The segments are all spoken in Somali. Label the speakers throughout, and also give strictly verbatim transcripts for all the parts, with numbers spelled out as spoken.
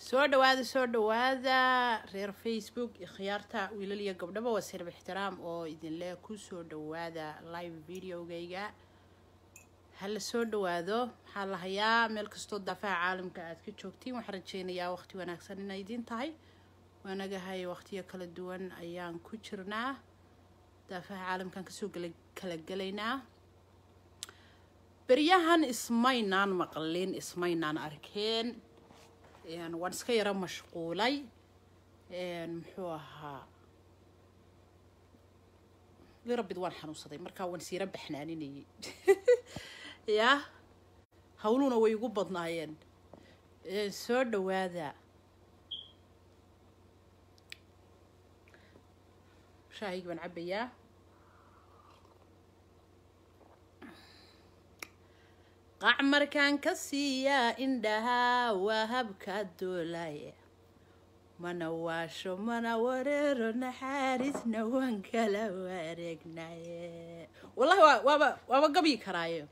Speaker 1: soo dhawaada soo dhawaada reer Facebook ikhyaarta wiilal iyo gabdhaba waa sirb ixtiraam oo idin leh ku soo dhawaada live videogayga hal soo dhawaado waxaa la hayaa meel kastoo daafaha caalamka aad ka joogtiin waxaan rajeynayaa waqti wanaagsan inay idin tahay waanagahay waqtiyo kala duwan ayaan ku jirnaa daafaha caalamkan kasoo kala galaynaa بريهان اسمينان مقلين اسمينان أركين يعني وانسكيرا مشغولي يعني محوها لربي دوان حنوصدي مركا وانسيرا بحنانيني يا هولونا ويقو بضنايين سور دواذا شاهيق بن عبيا قعمر كان كسيا عندها وهبك الدولاي منواشو منورر نحارس نوان كلا وارقنا والله وابا وابا قبي كرايو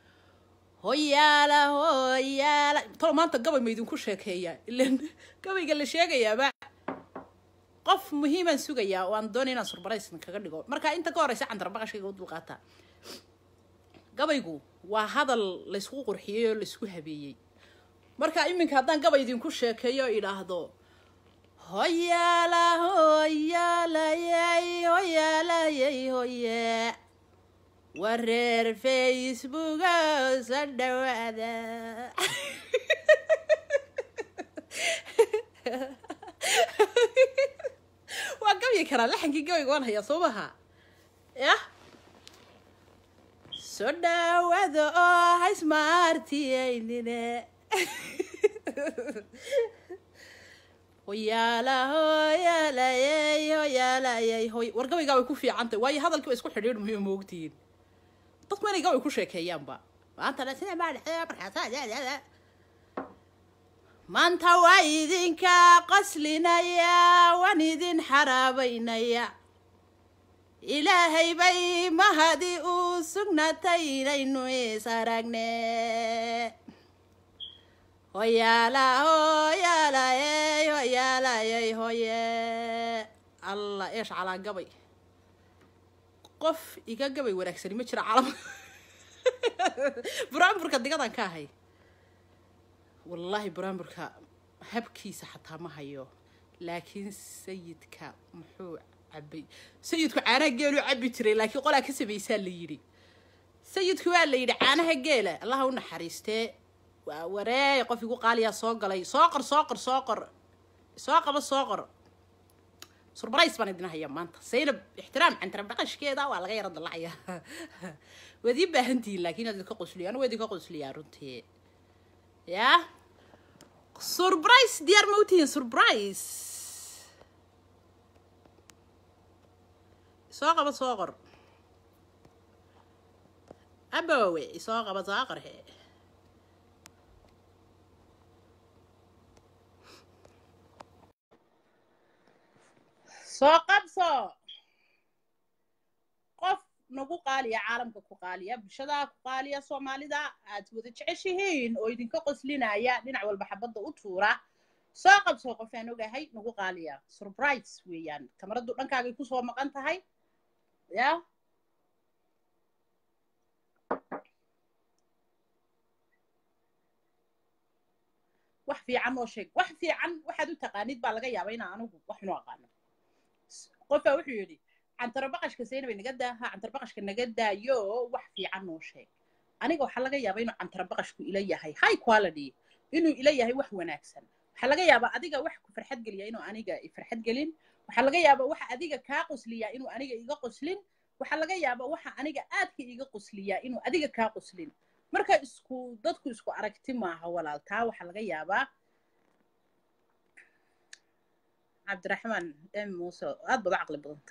Speaker 1: هيالا هيالا طول ما انت قبل ما يدون كل شيء هي لان قبي قال شيء يا با قف مهمه سوقيا وان دونينا سربرايس كغا دغو marka inta ka horeysa aan darbaqashayga u dulqaata gabaygu waa hadal la isku qurxiyay la isku habeeyay marka iminka hadaan gabay idin ku sheekeeyo ilaahdo hoyala hoyala yey hoyala yey hoye wareer Facebook sadawada waa gabay kara laxankii gabayga waan hayaa soobaha ya soda wado hay smarti aynine hoyala hoyala yey hoyala yey hoy wargabayga way ku fiicantay way hadalkii isku xidhiidh muhiim moogtiin dad ma inay ku sheekeeyaanba maanta la sina baa dhaxay markaas maanta waa idinka qaslinaya waan idin xaraabaynaya ilaahay bay mahadi u sugnatay inaynu is aragne hoyala hoyala yey hoyala yey hoye allah eesh calaa gabay qof iga gabay wanaagsan ma jira caalam buraanburka digadan ka ahay wallahi buraanburka habkiisa xataa ma hayo laakiin sayidka muxuu عبي سيدك عانا قالوا عبي تري لكن قولا كسب يسال لي يري سيدك وقال لي عانا هقيله الله هو نحريسته وراي قف يقول قال يا صاقر لي صاقر صاقر صاقر صاقر بس صاقر سربرايز بان ادنا هي مانت سينب احترام عن تربقش كذا ولا غير رد الله يا ودي بهنتي لكن هذا كقسلي انا ودي كقسلي يا رنتي يا سربرايز ديار موتين سربرايز ساقة بصاقر أبوي ساقة بصاقر هي ساقة بصاق قف نقو قالية عالم كو قالية بشدا كو قالية صومالي دا أتوذي تعيشيهين ويدين كقص لنا يا لنا عوال بحبض أطورة ساقة بصاقر فانو هاي نقو قالية سربرايز ويان كمردو لنكا يكو سوا مقانتا هاي يا wax fiican oo sheeg wax fiican waxaad u taqaanid baa laga yaabaa in aanu wax noo aqaan qofa wuxuu yiri cantar baqashka seenay naga daaha cantar baqashka naga daayo wax fiican oo sheeg aniga waxa laga yaabaa inuu cantar baqashku ila yahay high quality inuu ila yahay wax wanaagsan waxa laga yaabaa adiga wax ku farxad galiya inuu aniga i farxad galin waxa laga yaabaa waxa adiga ka qosliya inuu aniga iga qoslin waxa laga yaabaa waxa aniga aadka iga qosliya inuu adiga ka qoslin marka isku dadku isku aragti maaha walaalta waxa laga yaabaa Abdurrahman M Musa aad bad aqli badan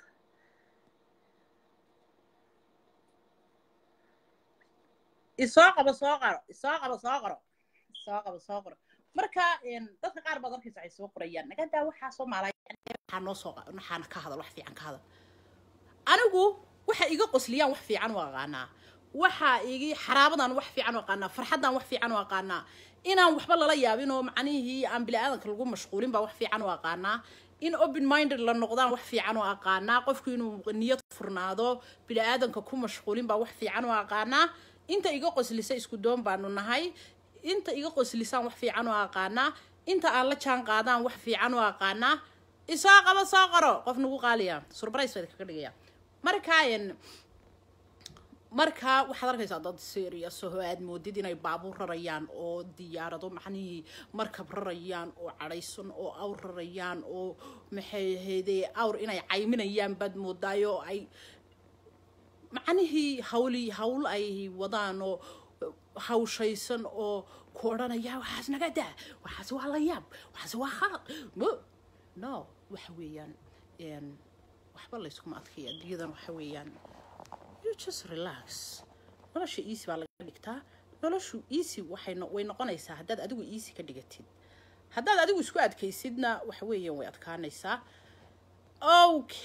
Speaker 1: isoo qaba soo qaro isoo qaba soo qaro isoo qaba soo qaro marka in dadka qaar badan kiisa ay soo qorayaan naga daa waxa Soomaaliya waxa noo soo waxaan ka hadal wax fiican ka hadal anigu waxa iga qosliyaan wax fiican waa qaanaa waxa igi xaraabadan wax fiican oo qaana farxadan wax fiican oo qaana inaan waxba lala yaabin oo macnihii aan bini'aadanka lagu mashquulin baa wax fiican u aqaanaa in open minded la noqdaan wax fiican u aqaanaa qofku inuu niyad furnaado bini'aadanka ku mashquulin baa wax fiican u aqaanaa inta iga qoslisa isku doon baanu nahay inta iga qoslisaan wax fiican u aqaanaa inta aan la jaan qaadaan wax fiican u aqaanaa isaa qaba soo qaro qof nagu qaaliya surprise bay kaga dhigaya markaan marka waxaad arkaysaa dad serious oo aad moodid inay baabuur rarayaan oo diyaarado macnihii markab rarayaan oo cadhaysan oo awr rarayaan oo maxay ahaydee awr inay cayminayaan baad moodaayo ay macnihii hawli hawl ay wadaan oo hawshaysan oo ku odhanaya waxaas naga daa waxaas waa la yaab waxaas waa khalad no waxa weeyaan waxba layskuma adkaya adduunyadan waxa weeyaan you just relax nolosha easy baa laga dhigtaa noloshu easy waxay way noqonaysaa haddaad adigu easy ka dhigatid haddaad adigu isku adkaysidna waxa weeyaan way adkaanaysaa okay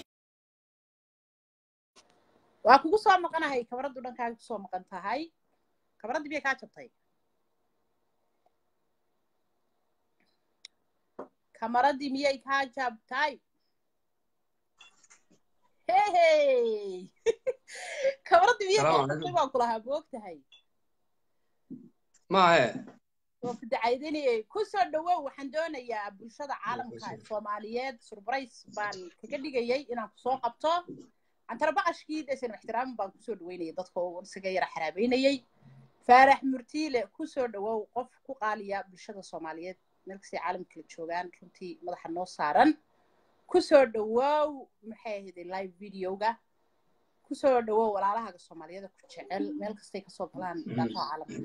Speaker 1: waa kugu soo maqanahay kabaradu dhankaaga kusoo maqan tahay kabaradii biyay kaa jabtay kamaradii miyay kaa jabtay hey kabaradii miyay kaa jabtay baan kulahaa moogtahay
Speaker 2: maahe
Speaker 1: oo fidacaydanayay kusoo dhawow waxaan doonayaa bulshada caalamka soomaaliyeed surprise baan kaga dhigayay inaan kusoo qabto antara baqashkii deesan ixtiraam baan kusoo dhaweynayay dadka oo isaga yara xaraabeynayay faarax murtiile kusoo dhawow qof ku qaaliya bulshada soomaaliyeed meel kasta caalamka la joogaan runtii madaxa noo saaran kusoo dhawow maxay ahayd live videoga kusoo dhawow walaalaha Soomaaliyeed ku jecel meel kasta ka soo galaan dhanka caalamka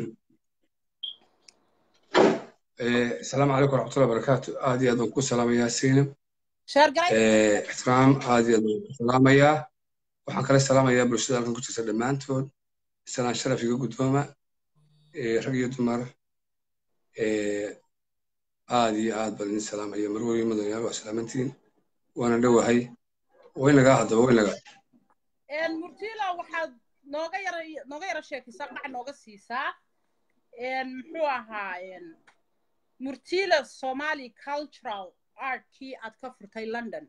Speaker 2: ee salaamu calaykum waraxmatullaahi wabarakaatu aad iyo aad ku salaamayaa siinam
Speaker 1: sheer garay
Speaker 2: ee ixtiraam aad iyo aad ku salaamayaa waxaan kale salaamayaa bulshada halkan ku jirta dhamaantood salaan sharaf iga guddooma ee rag iyo dumar ee aad iyo aad baan salaamayaa marwooyin madanayaal waa salaamantiin waana dhawahay waynaga hadaba waynaga
Speaker 1: een murtila waxaad nooga yar nooga yar sheekaysaa qac nooga siisaa een muxuu ahaa een murtila Somali cultural art kii aad ka furtay London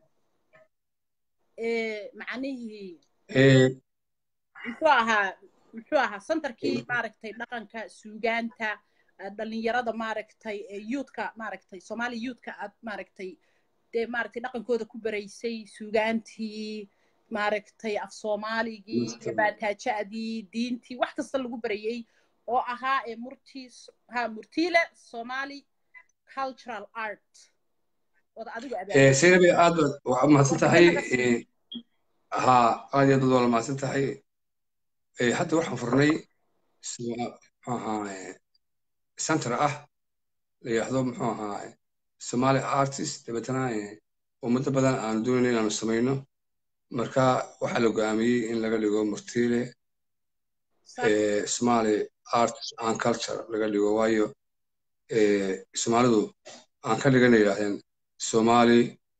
Speaker 1: ee macnaheedu
Speaker 2: ee
Speaker 1: muxuu ahaa muxuu ahaa centerkii maaragtay dhaqanka suugaanta dhalinyarada maaragtay youthka maaragtay Somali youthka aad maaragtay de maaragtay dhaqankooda ku baraysay suugaantii maaragtay af Soomaaligii gabaataajadii diintii wax kasta lagu barayay oo ahaa ee murtis ha murtile Somali cultural art wada adigu aad
Speaker 2: ee seebi aad waxa ma tahay ee ha aad iyo dad wala ma tahay ee hadda waxaan furnay aha center ah leeyahdo muxuu ahaa Somali artist dabatana oo muddo badan aan doonay inaan sameeyno marka waxa la go'aamiyay in laga dhigo murtile ee Somali art and culture laga dhigo waayo ee Soomaalidu aan ka dhiganayaa Somali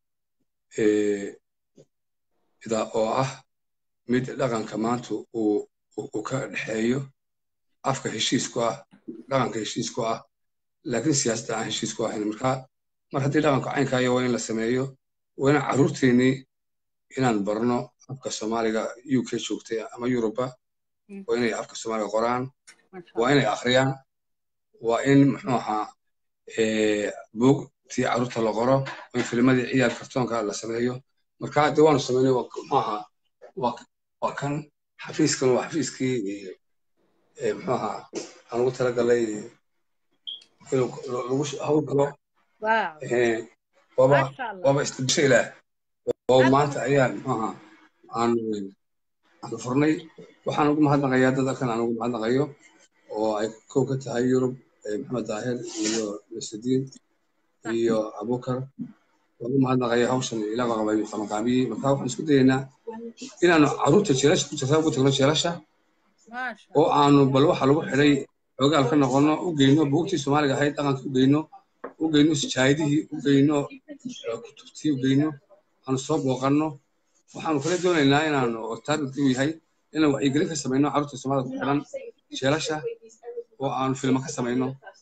Speaker 2: ee ida oo ah mid dhaqanka maanta uu uu ka dhaxeeyo afka heshiisku ah dhaqanka heshiisku ah laakiin siyaasadda aan heshiisku ahayn marka mar haddii dhaqanka caynka ayaa waa in la sameeyo waa in caruurteeni inaan barno afka Soomaaliga U K joogtay ama Yuruba waa inay afka Soomaaliga qoraan waa inay akhriyaan waa in muxuu ahaa ee book tii caruurta la qoro in filmadii ciyaar kartoonka la sameeyo marka hadda waan sameeynay muxuu ahaa waa kan xafiiskan waa xafiiskii ee muxuu ahaa aan ugu talagalay inuu lagu hawl galo
Speaker 1: waaw
Speaker 2: ee baba baba istibsheela oo maanta ayaa muxuu ahaa aan aan furnay waxaan ugu mahadnaqayaa dadkan aan ugu mahadnaqayo oo ay koob ka tahay Yurub Maxamed Daahir iyo Nasdiin iyo Abukar ugu mahadnaqayaa hawshan ilaaga qabay qabanqaabi marka waxaan isku dayeynaa inaanu caruurta jeelasha ku jirta ugu tagno jeelasha oo aanu bal waxa lagu xiray xogaal ka noqono u geyno buugtii Soomaaliga ahayd dhaqanka u geyno u geyno sijaayadii u geyno kutubtii u geyno aan soo booqano waxaan kala doonaynaa inaan target u yahay inaan wacyigelin ka sameeyno caruurta Soomaalida ku xiran jeelasha oo aan film ka sameeyno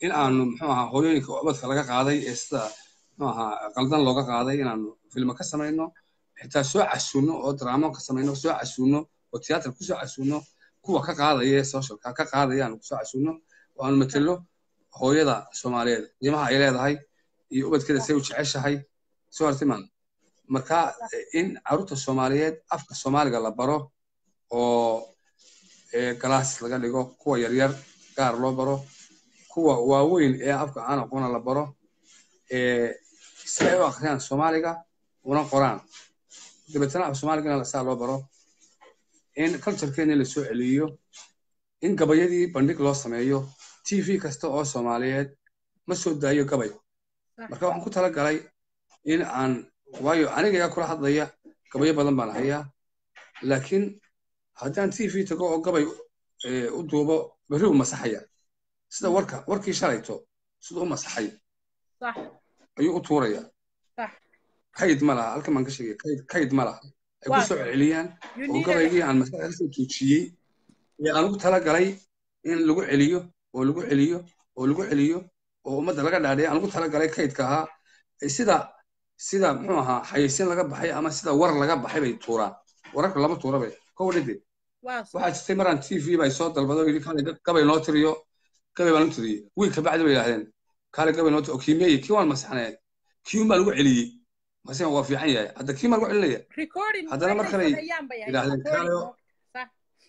Speaker 2: in aanu muxuu ahaa hooyooyinka ubadka laga qaaday ee sida muxuu ahaa qaldan looga qaaday inaanu filmo ka samayno xitaa soo casuuno oo drama ka samayno soo casuuno oo tiyaatar ku soo casuuno kuwa ka qaadaya ee socialka ka qaadaya aanu ku soo casuuno oo aanu matalo hooyada Soomaaliyeed qiimaha ay leedahay iyo ubadkeeda say u jeceshahay soo artimaan marka in caruurta Soomaaliyeed afka Soomaaliga la baro oo ee class laga dhigo kuwa yar yar gaar loo baro kuwa waaweyn ee afka aan aqoon la baro ee say u akhriyaan Soomaaliga una qoraan dibadana af Soomaaliga la saa loo baro in culture-keena la soo celiyo in gabayadii bandhig loo sameeyo T V kasta oo Soomaaliyeed ma soo daayo gabay marka waxaan ku tala galay in aan waayo aniga kula hadlaya gabayo badan baan hayaa laakiin haddaan T V tago oo gabay u duubo bari u masaxaya sida warka warkii shalayto sida u masaxay
Speaker 1: صح
Speaker 2: ayuu u tuuraya
Speaker 1: صح
Speaker 2: kayd ma laha halka man ka sheegay kayd kayd ma laha ay ku soo celiyaan
Speaker 1: you
Speaker 2: oo
Speaker 1: need
Speaker 2: gabaygii aan masaxay soo tuujiyay ee aan ugu tala galay in lagu celiyo oo lagu celiyo oo lagu celiyo oo ummadda laga dhaadhiyay aan ugu tala galay kaydka ahaa sida sida muxuu ahaa xayeysiin laga baxay ama sida war laga baxay bay tuuraan wararka lama tuura bay ka wadhid
Speaker 1: واصل
Speaker 2: waxaa jirtay maraan T V bay soo dalbado yiri kale gabay noo tiriyo gabay baan u tiriyay wiilka bacdi bay yiraahdeen kale gabay noo oo kiimiyay kii waan masaxnay kii ma lagu celiyay masan waa fiican yahay hadda kii ma lagu celinaya
Speaker 1: recording
Speaker 2: haddana mar kale yiraahdeen kale
Speaker 1: صح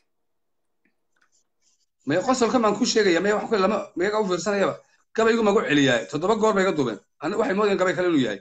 Speaker 2: ma qosolka maan ku sheegaya ma wax ku lama ma iga u fiirsanayaba gabaygu ma lagu celiyay toddoba goor bay iga duubeen aniga waxay moodeen gabay kale inuu yahay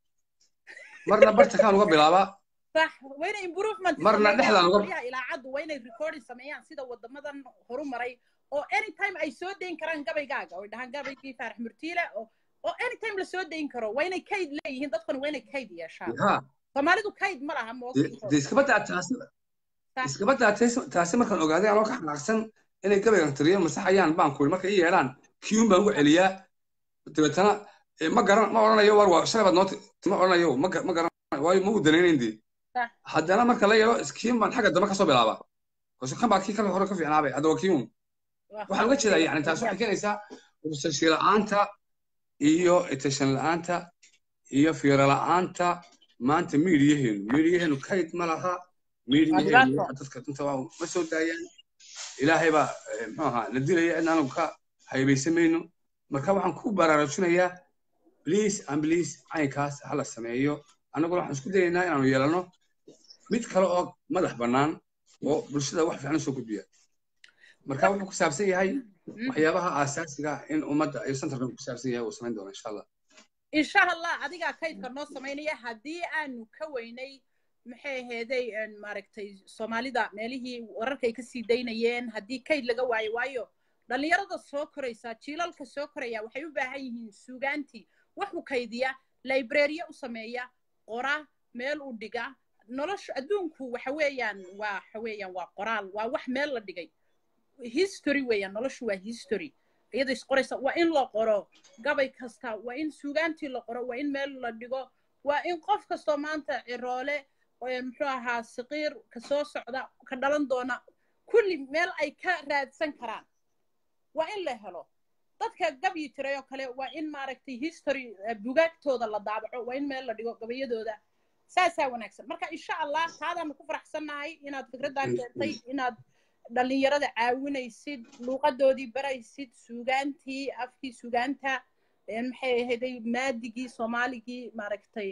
Speaker 2: marna barta kaan uga bilaabaa
Speaker 1: صح وين improvement
Speaker 2: marna dhexdaan uga
Speaker 1: الى عد وين recording sameeyaan sida wadamadan horumaray oo anytime ay soo deyn karaan gabaygaaga oo dhahan gabaygii Faarax Murtiile oo oo anytime la soo deyn karo wayna kayd leeyihiin dadkan wayna kayd yeeshaan
Speaker 2: ha
Speaker 1: Soomaalidu kayd ma laha
Speaker 2: de iska bada taasi iska bada taasi markaan ogaaday anoo ka xanaaqsan inay gabaygan tiriyo masaxayaan baan ku markay yeelaan kiyun baan ugu celiyaa dibadana ma garan ma oranayo war waa shalay baad nooti ma oranayo ma ma garan waayo ma u danaynayntii haddana marka la yeelo iskiin baan xagga dambe ka soo bilaabaa oo kan baa kii kale hore ka fiicnaabay hadda waa kiyun waxaan uga jeedaa yani taas waxay keenaysaa ubsashiir la'aanta iyo attention la'aanta iyo fiiro la'aanta maanta miidiyaheenu miidiyaheenu kayd ma laha miidiyaheenu dadka inta waa ma soo daayaan ilaahay baa muxuu ahaa la dilaya inaanu ka haybaysamayno marka waxaan ku baraarujinayaa please and please caynkaas hala sameeyo annaguna waxaan isku dayaynaa inaanu yeelano mid kale oo madax bannaan oo bulshada wax fiican soo gudbiya marka wuxuu ku saabsan yahay waxyaabaha aasaasiga in ummadda ay centerka ku saabsan yahay oo samayn doona insha Allah
Speaker 1: insha Allah adiga kaydka noo sameynaya hadii aanu ka weynay maxay ahaydey maaragtay Soomaalida meelihii wararka ay ka sii daynayeen hadii kayd laga waayo waayo dhalinyarada soo koraysa jiilalka soo koraya waxay u baahan yihiin suugaantii wax u kaydiya library u sameeya qora meel u dhiga nolosha adduunku waxa weeyaan waa waxa weeyaan waa qoraal waa wax meel la dhigay history weeyaan noloshu waa history iyada is qoraysa waa in la qoro gabay kasta waa in suugaantii la qoro waa in meel la dhigo waa in qof kasta maanta ciroole oo muxuu ahaa saqiir ka soo socda ka dhalan doona kulli meel ay ka raadsan karaan waa in la helo dadka gabi tiray oo kale waa in maaragtay history bugaagtooda la daabaco waa in meel la dhigo gabayadooda saasaa wanaagsan marka insha Allah taadaan ku faraxsanahay inaad fikradan keentay inaad dhalinyarada caawinaysid luuqadoodii baraysid suugaantii afkii suugaanta maxay ahaydey maadigii Soomaaligii maaragtay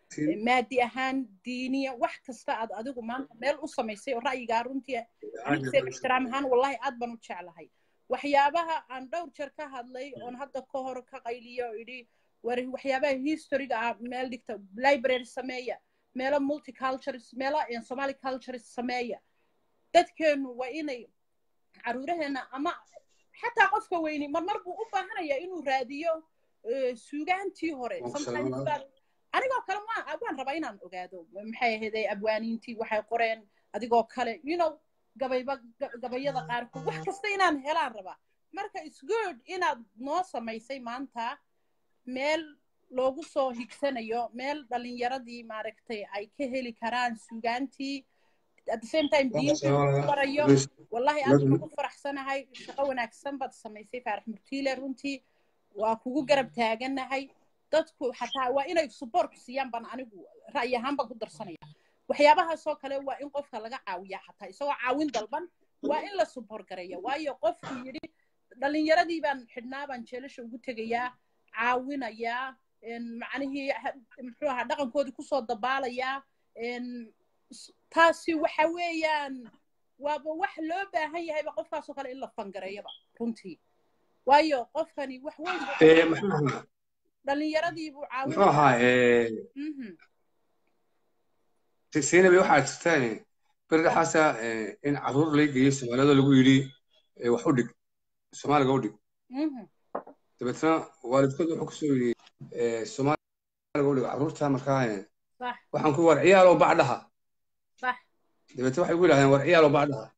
Speaker 1: maadi ahaan diiniya wax kasta aad adigu maanta meel u samaysay oo ra'yiga runtii aniga ixtiraam ahaan wallahi aad baan u jeclahay waxyaabaha aan dhowr jeer ka hadlay oon hadda ka hor ka qayliyo idhi war waxyaabaha historyga ah meel dhigta library sameeya meelo multicultures meelo Somali cultures sameeya dadkeenu waa inay caruuraheena ama xataa qofka weyni marmar buu u baahanaya inuu raadiyo suugaantii hore anigoo kale waan rabaa inaan ogaado maxay ahaydey abwaaniintii waxay qoreen adigoo kale you know gabayba gabayada qaarkood wax kasta inaan helaan rabaa marka it's good inaad noo samaysay maanta meel loogu soo higsanayo meel dhalinyaradii maaragtay ay ka heli karaan suugaantii at the same time diintii barayo wallahi aad baan ku faraxsanahay shaqo wanaagsan baad samaysay Faarax Murtiile runtii waa kugu garab taaganahay dadku xataa waa inay support siiyaan baan anigu ra'yi ahaan baan ku darsanaya waxyaabahaas oo kale waa in qofka laga caawiyaa xataa isagoo caawin dalban waa in la support gareeya waayo qofku yidhi dhalinyaradii baan xidhnaa baan jeelasha ugu tegayaa caawinayaa macnihii muxuu ahaa dhaqankoodii kusoo dabaalayaa taasi waxa weeyaan waaba wax loo baahan yahayba qofkaasoo kale in la fangareeyaba runtii waayo qofkani wax weyn dhalinyaradii buu caawinayaa
Speaker 2: سينبي واحد ثاني برد حاسة إن عرور لي جيس ولا هذا اللي يقولي وحودك السومال جودك تبتنا والد كده حكسوا السومال جودك عرور تام مكان
Speaker 1: صح
Speaker 2: وحنكون ورعيال وبعدها
Speaker 1: صح
Speaker 2: تبتنا واحد يقول هاي ورعيال وبعدها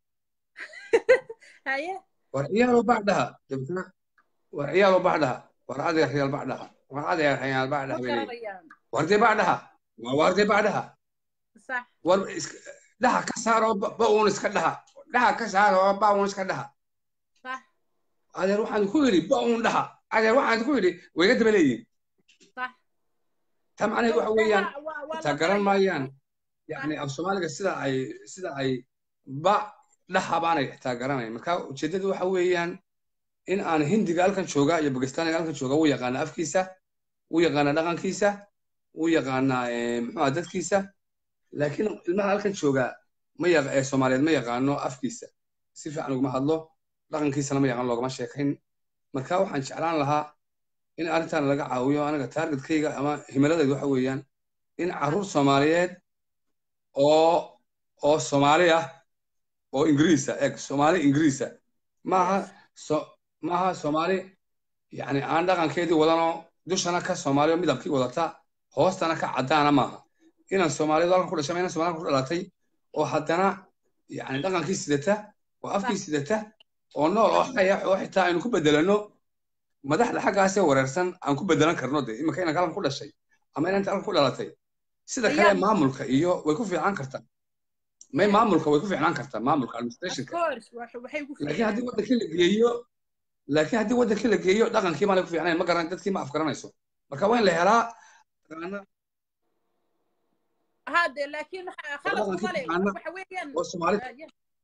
Speaker 1: هاي
Speaker 2: ورعيال وبعدها تبتنا ورعيال وبعدها ورعادي ريال بعدها ورعادي ريال بعدها وردي بعدها وردي بعدها
Speaker 1: صح
Speaker 2: war dhaha ka saaro baawon iska dhaha dhaha ka saaro baawon iska dhaha
Speaker 1: صح
Speaker 2: adeer waxaan ku yiri baawon dhaha adeer waxaan ku yiri way ga dabaleeyeen
Speaker 1: صح
Speaker 2: tamani waxa weeyaan ta garan maayaan yani af Soomaaliga sida ay sida ay ba dhaha baanay ta garanay marka ujeedadu waxa weeyaan in aan hindiga halkan jooga iyo Pakistaaniga halkan jooga uu yaqaan afkiisa uu yaqaan dhaqankiisa uu yaqaan muxuu dadkiisa لكن المها halkan jooga ma yaqaan Soomaaliyeed ma yaqaano afkiisa si fiican uga hadlo dhaqankiisa ma yaqaan loogama sheekayn marka waxaan jeclaan lahaa in arintan laga caawiyo anaga targetkayga ama himiladaydu waxa weeyaan in caruur Soomaaliyeed oo oo Soomaali ah oo Ingiriis ah eeg Soomaali Ingiriis ah maaha maaha Soomaali yani aan dhaqankeedii wadano dushana ka Soomaaliyo midabkii wadata hoostana ka cadaana maaha inaan Soomaaliyeed halkan ku dhashay inaan Soomaaliyeed ku dhalatay oo haddana yani dhaqankii sidata oo afkii sidata oo nool oo xaya oo xitaa aynu ku bedelano madaxda xaggaas ee wareersan aan ku bedelan karno de imika inaan halkan ku dhashay ama inaan halkan ku dhalatay sida kale maamulka iyo way ku fiican kartaa may maamulka way ku fiican kartaa maamulka administrationka laakiin haddii wadankii la geeyo laakiin haddii wadankii la geeyo dhaqankii ma la ku fiicnaan ma garan dadkii ma afgaranayso marka waa in la helaa
Speaker 1: هذا لكن خلص مالي وحويان
Speaker 2: والصومالي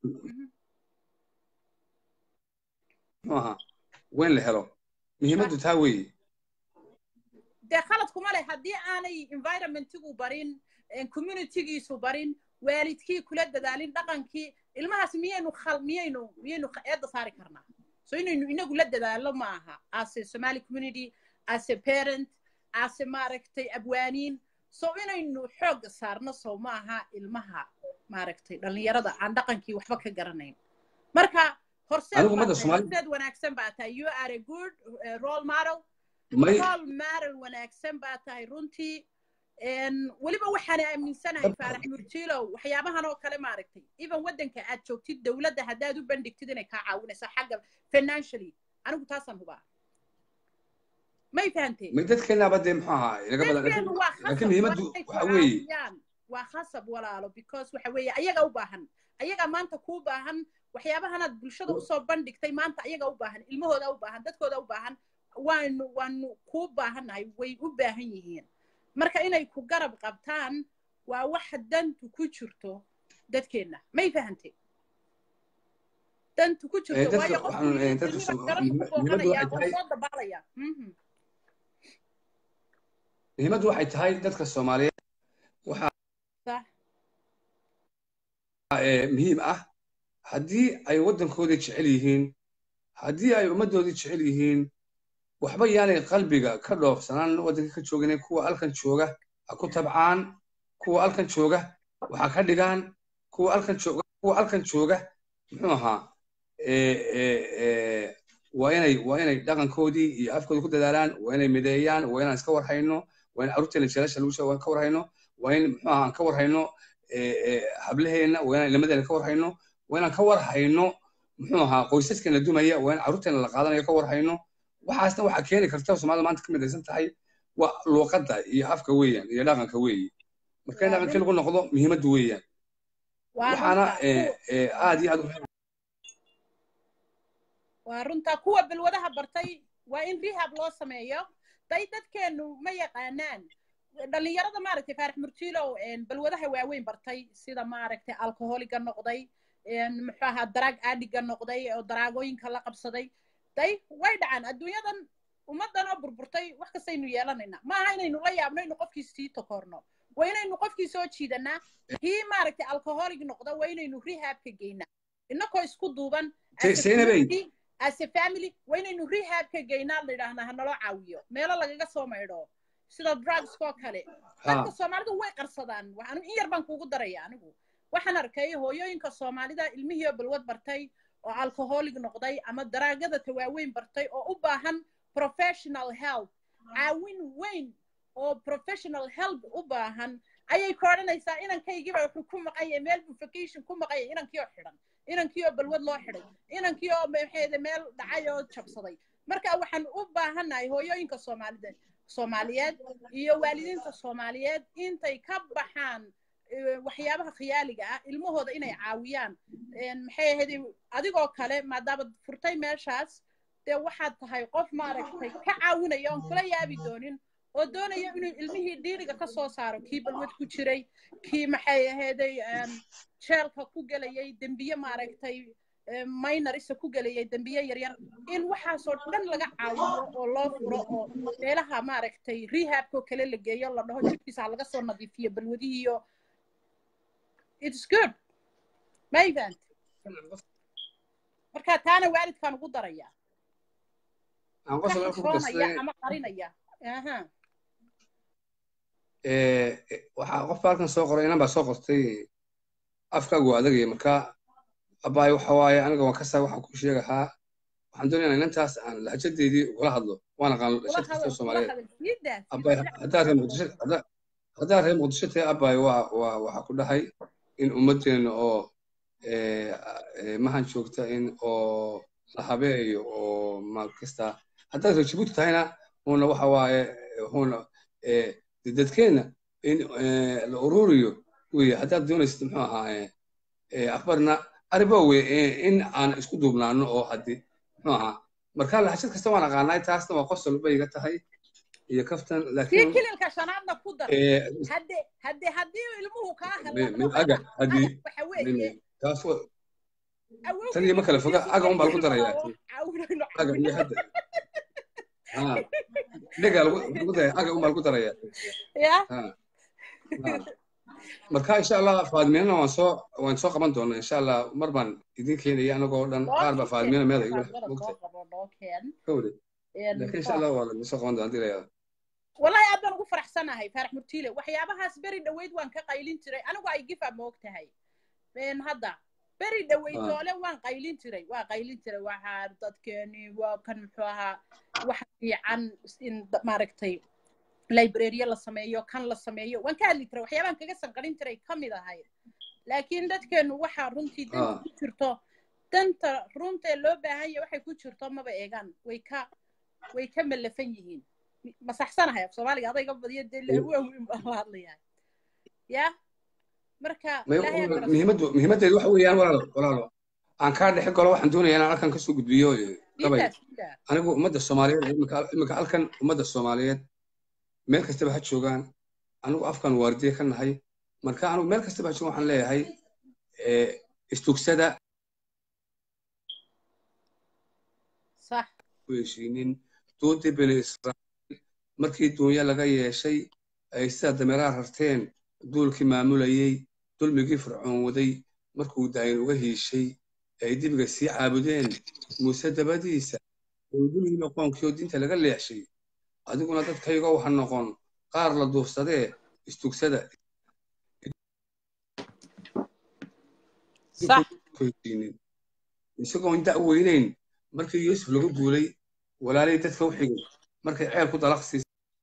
Speaker 2: ما وين الهلو مهمته تاوي
Speaker 1: ده خلص كمالي هدي أنا environment تجو برين community جيسو برين والدكي كل دالين دقن كي المها مينو خل مينو مينو قيادة صار كرنا so إنه إنه كل دال معها as a Somali community as a parent as a ماركتي أبوانين so inaynu xoog saarno soo maaha ilmaha maaragtay dhalinyarada aan dhaqankii waxba ka garanayn marka horseed wanaagsan baa tahay you are a good uh, role model role model wanaagsan baa tahay runtii weliba waxaan aaminsanahay faarax murtiilow waxyaabahan oo kale maaragtay even wadanka aad joogtid dawladda haddaad u bandhigtid inay kaa caawinayso xagga financially anigu taasaan hubaa ما يفهمتي
Speaker 2: ما تتكلم بدي محاها
Speaker 1: لكن
Speaker 2: لكن هي مدو حوي
Speaker 1: وخصب ولا له because وحوي أيجا وباهن أيجا ما أنت كوباهن وحيابها أنا بالشدة أصاب بندك تي ما أنت أيجا وباهن المه ده وباهن ده كده وباهن وان وان كوباهن هاي ويوباهن يهين مركا إنا يكون جرب قبطان وواحد دنتو كوتشرتو ده كنا ما يفهمتي دنتو كوتشرتو ويا قصدي
Speaker 2: muhiimadu waxay tahay dadka Soomaaliyeed waxa
Speaker 1: صح
Speaker 2: ee muhiim ah hadii ay wadankooda jecel yihiin hadii ay ummadooda jecel yihiin waxba yaanay qalbiga ka dhoofsanaan wadanka ka jooganay kuwa halkan jooga ku tabcaan kuwa halkan jooga waxa ka dhigaan kuwa halkan jooga kuwa halkan jooga muxuu ahaa ee ee waa inay waa inay dhaqankoodii iyo afkooda ku dadaalaan waa inay mideeyaan waa inaan iska warhayno وين عروتي اللي شلاشة لوشة وين كور هينو وين ما كور هينو حبلهنا وين لما ده كور هينو وين كور هينو محوها قويسات كنا دومية وين عروتي اللي قاعدين يكور هينو وحاسنا وحكيني كرتاو سمعنا ما أنت كم ده زنت هاي والوقت ده يعرف كويا يلاقي كوي مكان ده كل قلنا خلاص مهمة دويا وحنا عادي هذا
Speaker 1: ورنتا كوا بالوضع برتاي waa in rehab loo sameeyo day dadkeenu ma yaqaanaan dhalinyarada maaragtay faarax murtiilow balwadaha waaweyn bartay sida maaragtay alcoholiga noqday muxuu ahaa daraag aadhiga noqday oo daraagooyinka la qabsaday day way dhacaan adduunyadan ummadan oo burburtay wax kastaynu yeelanaynaa maaha inaynu la yaabno inuu qofkii sii takoorno waa inaynu qofkii soo jiidanaa kii maaragtay alcoholic noqda waa inaynu rehabka geynaa innakoo isku duuban as a family waa inaynu rehabka geynaa la yidhaahnaa hanaloo caawiyo meelo lagaga soo maydho sida drugskoo kale dadka soomaalida way qarsadaan waxaan in yar baan kuugu daraya anigu waxaan arkay hooyooyinka soomaalida ilmihii oo balwad bartay oo alcoholic noqday ama daraagada tawaaweyn bartay oo u baahan professional help caawin weyn oo professional help u baahan ayay ka odhanaysaa inankaygiiba wuxuu ku maqaya meel buu vacation ku maqaya inankii oo xidhan inankii oo balwad loo xidhay inankii oo maxayde meel dhacay oo jabsaday marka waxaan u baahannahay hooyooyinka soomaalida soomaaliyeed iyo waalidiinta soomaaliyeed intay ka baxaan waxyaabaha khiyaaliga ah ilmahooda inay caawiyaan maxay ahayd adigoo kale maadaama furtay meeshaas dee waxaad tahay qof maaragtay ka caawinaya oon kula yaabi doonin oo doonaya inuu ilmihii dhiiriga ka soo saaro kii balwad ku jiray kii maxay ahayday jeelka ku gelayay dembiye maaragtay minor isa ku gelayay dembiye yaryar in waxaasoo dhan laga caawiyo oo loo furo oo meelaha maaragtay rehabkoo kale la geeyo la dhaho jidkiisa laga soo nadiifiyo balwadihiiyo it's good mayvant marka taana waalidkaan ugu daraya ama qarinaya
Speaker 2: waxaa qofka halkan soo qoray inan baa soo qortay afkaagu waa adagaya marka abaay waxa waaye aniga waan ka saa waxaan ku sheegahaa waxaan doonayaa inantaas aan lahajadeedii ugala hadlo waan aqaan lahajad kasta soomaaliyeed abaay haddaa reer muqdisho haddaa reer muqdisho tahay abaay waa waa waxaa ku dhahay in ummaddeena oo mahan joogta in oo la habeeyo oo maal kasta haddaad reer jabuuti tahayna huuna waxa waaye huuna dadkeena in la ururiyo wey haddaad doonaysid muxuu ahaa akhbarna arriba wey in aan isku duubnaano oo haddii muxuu ahaa marka lahajad kasta waan aqaanay taasna waa qosol bay iga tahay iyo kaftan laakiin
Speaker 1: kililka shanaadna ku dar hadde hadde haddii ilmuhu kaa
Speaker 2: helo aga haddii
Speaker 1: waxa weeye
Speaker 2: taas tan iyo ma kala foga aga un baa lagu darayaa aga iyo hadda dhega lagu daraya aga un baa lagu darayaa
Speaker 1: ya
Speaker 2: marka insha allah faadmiyana waan soo waan soo qaban doonaa insha allah mar baan idin keenaya anagoo dhan qaar baa faadmiyana meel igu mogtay kowde laakiin insha allah waa la soo qaban doonaa dilaya
Speaker 1: wallahi aad baan ugu faraxsanahay faarax murtiile waxyaabahaas beri dhaweyd waan ka qaylin jiray anigu ay gifa ma og tahay hadda beri dhaweyd toole waan qaylin jiray waa qaylin jiray waxaa dadkeeni waa kan muxuu ahaa wax fiican in maaragtay librariya la sameeyo kan la sameeyo waan ka hadli jiray waxyaabaan kaga sanqarin jiray ka mid ahay laakiin dadkeenu waxaa runtii danta ku jirto danta runtee loo baahan yahay waxay ku jirto maba eegaan way ka way ka malafan yihiin masaxsanahay af soomaaliga adayga badiyo dee waaweyn baa la hadlayaa ya marka
Speaker 2: muhiimaddu muhiimaddeedu waxa weeyaan walaalo walaalo aan kaa dhexe galo waxaan doonayaa inaan halkan kasoo gudbiyo gabay anigu ummadda soomaaliyeed imika imika halkan ummadda soomaaliyeed meel kastaba ha joogaan anigu afkan waardiye ka nahay marka anigu meel kastaba ha joogaan waxaan leeyahay istugsada
Speaker 1: sax
Speaker 2: u heshiinin doodii bani israa'iil markii duunya laga yeeshay ay sida dameeraha rarteen duulkii maamulayey dulmigii fircoon waday markuu daayin uga hiishay ay dibiga sii caabudeen muuse dabadiisa dulmigii noqonkii oo diinta laga leexshay adiguna dadkayga waxa noqon qaar la duufsadee istugsada isagoo inta weynayn markii yuusuf lagu duulay walaalay dadka u xigay markay ceel ku dalaqsiis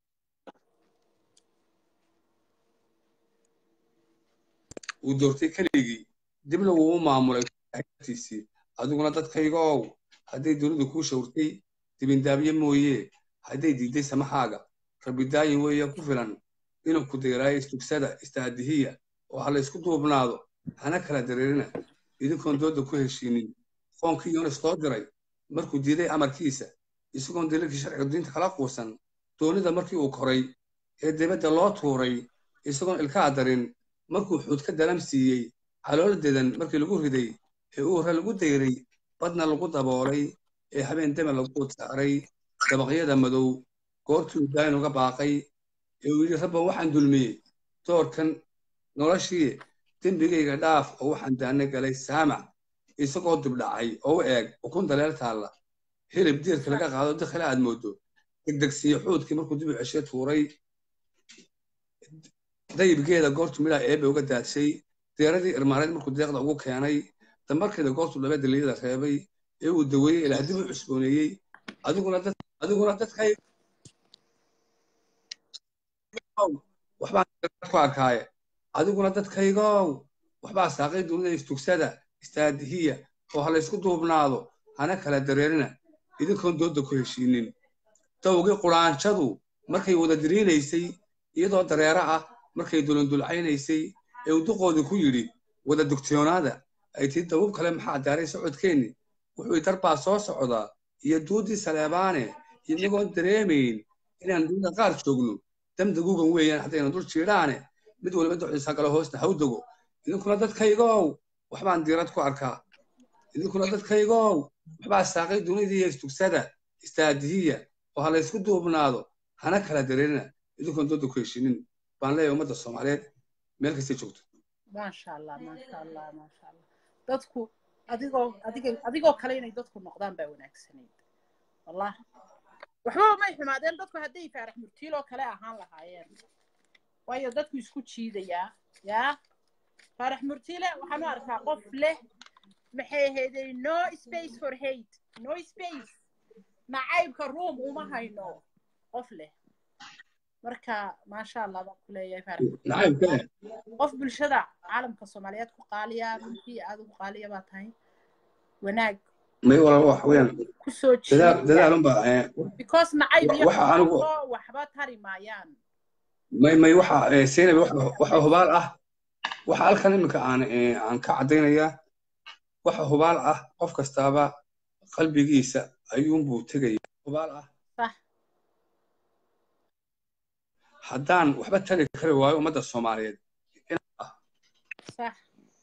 Speaker 2: uu doortay keligii dibna wuu u maamulay hayatiisii adiguna dadkaygow hadday dowladdu kuu shawrtay dibindaabye mooye hadday diiday samaxaaga rabidaayin weeye ku filan inuu ku deeraayo istugsada istaadihiya oo ha la isku duubnaado hana kala dareerina idinkoon dooda ku heshiinin qoonkii yoonas loo diray markuu diiday amarkiisa isagoon daliilkii sharciga diinta kala quusan doonida markii uu koray ee dibadda loo tuuray isagoon ilkaa darin markuu xuud ka dalam siiyey calool dedan markii lagu riday ee uurra lagu dayray badna lagu daboolay ee habeen deme lagu saaray dabaqyada madow goortuu daayin uga baaqay ee uu yidhi rabban waxaan dulmiyey doorkan noloshii dembigayga dhaaf oo waxaan daana galay saamac isagoo dibdhacay oo u eeg ukun daleel taalla hilib diirka laga qaado dakhila aad moodo degdegsiiyo xuudkii markuu dib u ceshe tuuray dayibgeeda goortuu midhaa eebe uga daadshay deeradii irmaaneed markuu deeqda ugu keenay dambarkeeda goortuu laba daliilada reebay ee uu daweeyey ilaa dib u cusbooneeyey adiguna dad adiguna dadkay waxbaan ku arkaaye adiguna dadkaygow waxbaa saaqay dunida istugsada istaadihiya oo ha laysku duubnaado hana kala dareerina idinkoon doodda ku heshiinin dawgii quraanjadu markay wada diriinaysay iyadoo dareero ah markay dulundulcaynaysay ee uu duqoodii ku yidhi wada dugtiyoonaada ay tii dawub kale maxaa daaray socodkeenni wuxuu darbaa soo socdaa iyo duudii saleebaane inagoon dareemayn inaan dunida qaar joogno damdaguugan weeyaan haddayna dul jiidhaane mid waliba duxdiisa galo hoosna hawdago idinkuna dadkaygow waxbaan diirad ku arkaa idinkuna dadkaygow waxbaa saaqay dunidii istugsada istaadihiya oo ha laysku duubnaado hana kala dareerina idinkoon doodda ku heshinin baan leeyahay ummadda soomaaliyeed meel kastay joogto
Speaker 1: maasha allah maasha allah maasha allah dadku adigoo adiga adigoo kale inay dadku noqdaan baa wanaagsanayd wallahi waxba may xumaadeen dadku hadday faarax murtiil oo kale ahaan lahaayeen waayo dadku isku jiidayaa yaa faarax murtiile waxaan u arkaa qof leh maxay ahaydey no space for hate no space nacaybka room uma hayno qof leh marka maasha allah baan ku leeyahay faarax
Speaker 2: nacaybka
Speaker 1: qof bulshada caalamka soomaaliyeed ku qaaliya runtii aad ugu qaaliya baa tahay wanaag
Speaker 2: may walaal wax weeyaan
Speaker 1: ku soo
Speaker 2: dadaal dadaal unba
Speaker 1: because nacayb iyo
Speaker 2: waxa anigu
Speaker 1: waxba tari maayaan
Speaker 2: may may waxa seenay waxa waxa hubaal ah waxa halkan imika aan aan ka cadaynayaa waxa hubaal ah qof kastaaba qalbigiisa ayuunbuu tegaya hubaal ah
Speaker 1: صح
Speaker 2: haddaan waxba tagi kari waayo ummadda soomaaliyeed
Speaker 1: صح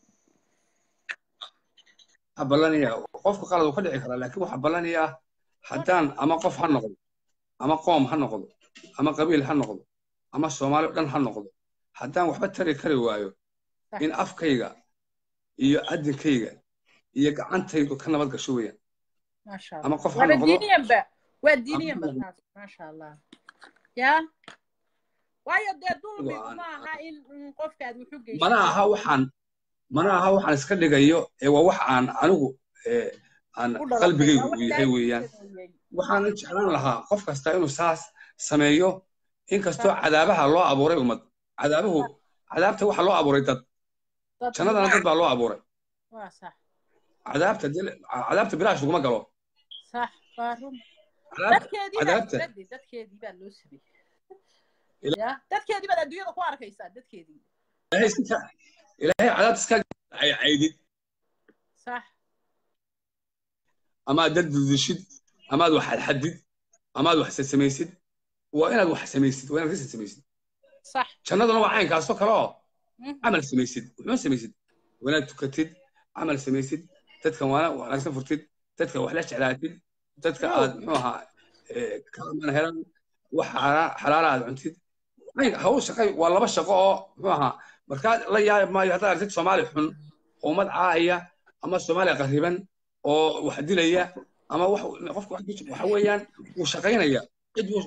Speaker 2: ballanaya qofka qalad uu ka dhici karaa laakiin waxa ballanaya haddaan ama qof ha noqdo ama qoom ha noqdo ama qabiil ha noqdo ama soomaali dhan ha noqdo haddaan waxba tari kari waayo in afkayga iyo adinkayga iyo gacantaydu ka nabad gasho weeyaan
Speaker 1: ما شاء
Speaker 2: ama
Speaker 1: الله
Speaker 2: qof ha noqdo
Speaker 1: ودينيا با ودينيا با ما شاء الله يا وايو دي دولبي ما ها ان قفك اد وحو جيش
Speaker 2: mana aha waxaan mana aha waxaan iska dhigayo ee waa wax aan anigu ee aan qalbigaygu u yahay weeyaan waxaan jeclaan lahaa qof kasta inuu saas sameeyo inkastoo cadaabaha loo abuuray ummad cadaabuhu cadaabta waxa loo abuuray dad jannadana dad baa loo abuuray
Speaker 1: waa صح
Speaker 2: cadaabta cadaabta bilaash laguma galo
Speaker 1: صح فاهم
Speaker 2: cadaabta
Speaker 1: dadkeedii dadkeedii baa loo sabay ya dadkeedii baa adduunyada ku arkaysaa dadkeedii
Speaker 2: ilaahay iska ilaahay cadaabta iska ay caydid
Speaker 1: صح
Speaker 2: ama dad dudishid ama aad wax xadid ama aad wax samaysid waa inaad wax samaysid waa inaad risa samaysid
Speaker 1: صح
Speaker 2: jannaduna waa caynkaasoo kale oo camal samaysid wuxuu samaysid waa inaad tukatid camal samaysid dadkan waana wanaagsan furtid dadka wax la jeclaatid dadka aad muxuu ahaa ka amaan helan wax xalaala aad cuntid hawl shaqay waa laba shaqo oo muxuu ahaa markaa la yaab maayo haddaad aragtid soomaali xun oo ummad caaya ama soomaali qariban oo wax dilaya ama wax qofka waxa weeyaan uu shaqaynaya cid uu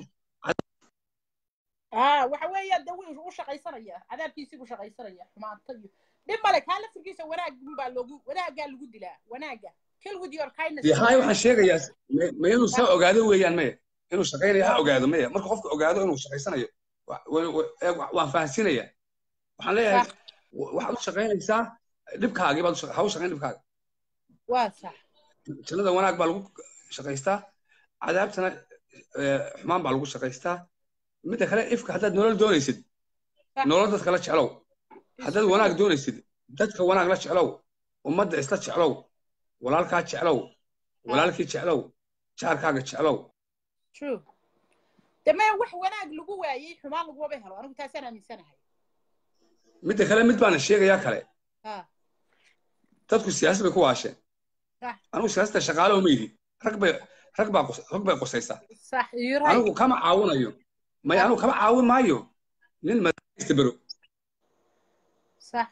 Speaker 1: اه waxa weeyaan dawii uu shaqaysanaya cadaabkiisii uu shaqaysanaya xumaanta iyo dib male ka laftirkiisa wanaag baa loogu wanaaga lagu dilaa wanaaga kill with your kindness
Speaker 2: yahay waxaan sheegayaa ma inuu soo ogaado weeyaan ma inuu shaqaynayo ha ogaado ma marka qofka ogaado inuu shaqaysanayo waan fahansiinaya waxaan leeyahay waxaad u shaqaynaysaa dhibkaagii baad ha u shaqayn dhibkaaga
Speaker 1: waa sax
Speaker 2: jannada wanaag baa lagu shaqaystaa cadaabtana xumaan baa lagu shaqaystaa midda kale ifka haddaad nolol doonaysid nolol dadka la jeclow haddaad wanaag doonaysid dadka wanaag la jeclow ummadda isla jeclow walaalkaa jeclow walaalkii jeclow jaarkaaga jeclow
Speaker 1: true dama wax wanaag lagu waayay xumaan lagu waba helo anigu taasana aaminsanahay
Speaker 2: midda kale mid baan sheegayaa kale
Speaker 1: ha
Speaker 2: dadku siyaasad bay ku waasheen
Speaker 1: صح
Speaker 2: anigu siyaasada shaqaale uma yihi rag bay rag baa rag bay qosaysaa
Speaker 1: صح you're right
Speaker 2: anigu kama caawinayo may anigu kama caawin maayo nin madaxda baro
Speaker 1: صح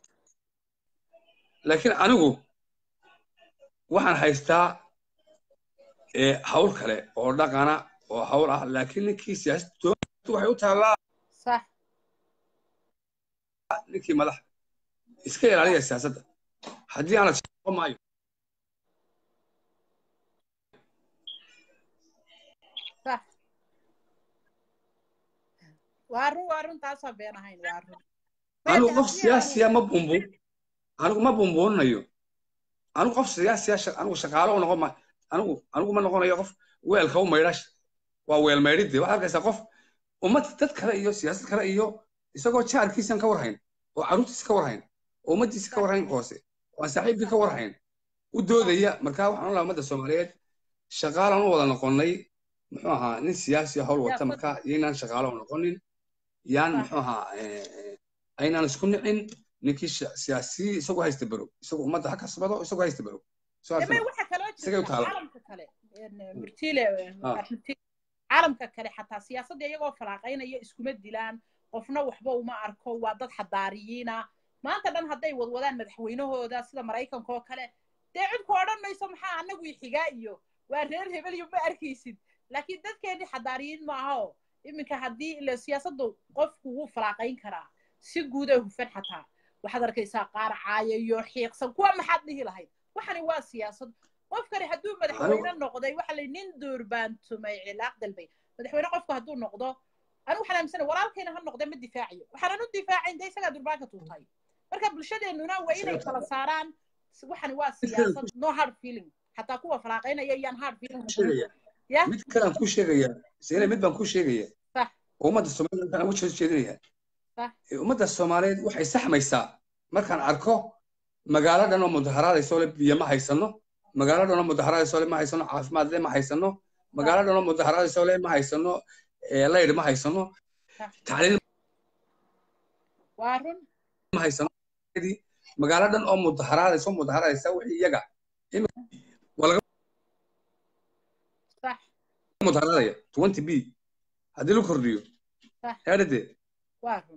Speaker 2: laakiin anigu waxaan haystaa ee hawl kale oo dhaqana oo hawl ah laakiin ninkii siyaasadu waxay u taalaa
Speaker 1: صح
Speaker 2: ninkii madax iska ilaaliya siyaasadda haddii aanad shaqo maayo
Speaker 1: صح وارون وارون تاسا بين هاين وارون
Speaker 2: anigu qof siyaasiya ma bumbu anigu ma bumbuunayo anigu qof siyaasiya anigu shaqaale u noqon ma anigu anigu ma noqonayo qof weelka u maydhash waa weel maydhide waxaad arkaysaa qof ummad dad kale iyo siyaasad kale iyo isagoo jaarkiisan ka warhayn oo caruurtiisa ka warhayn oo ummadiisa ka warhayn hoose oo aan saaxiibkii ka warhayn u doodaya markaa waxaan u lahaa ummadda soomaaliyeed shaqaalaan u wada noqonnay muxuu ahaa nin siyaasi hawl wata markaa iyaynaan shaqaale u noqonin yaan muxuu ahaa aynaan isku nicin ninkii siyaasi isagoo haysta baro isagoo ummadda ha kasbado isagoo haysta baro
Speaker 1: waxa kale caalamka kale murtile caalamka kale xataa siyaasadda iyagoo falaaqaynaya iskuma dilaan qofna waxba uma arko waa dad xadaariyiina maanta dhan hadday wadwadaan madaxweynahooda sida maraykanka oo kale dee cid ku odhan mayso maxaa anagu xigaa iyo waa reer hebel iyo ma arkaysid laakiin dadkeedii xadaariyiin maaha oo iminka haddii ila siyaasaddu qofku wuu falaaqayn karaa si guud ay hufan xataa waxaad arkaysaa qaar caayayo xiiqsan kuwa maxaad dhihi lahayd waxani waa siyaasad qofkani hadduu madaxweyne noqday waxa la nin duurbaantumay cilaaq dalbay madaxweyne qofku hadduu noqdo anu waxaan aaminsanahay walaalkayna ha noqda ma difaaciyo waxaanan u difaacin dee isagaa durbaanka tuutay marka bulshadeennuna waa inay kala saaraan waxani waa siyaasad no hard feeling xataa kuwa falaaqaynaya iyaan hard feeling
Speaker 2: mid kalaan ku sheegayaa sina mid baan ku sheegayaa ummadda soomaaliyeed waxaan ugu jeedinayaa ummadda soomaaliyeed waxay saxmaysaa markaan arko magaalo dhan oo mudaharaadayso le biyo ma haysano magaalo dhan oo mudaharaadayso le ma haysano caafimaad le ma haysano magaalo dhan oo mudaharaadayso le ma haysano laydh ma haysano tacliin
Speaker 1: waarun
Speaker 2: ma haysano magaalo dhan oo mudaharaadayso mudaharaadaysa wixii iyaga
Speaker 1: صح
Speaker 2: mudaharaadaya twenty b haddii la kordhiyo heedhade
Speaker 1: waarun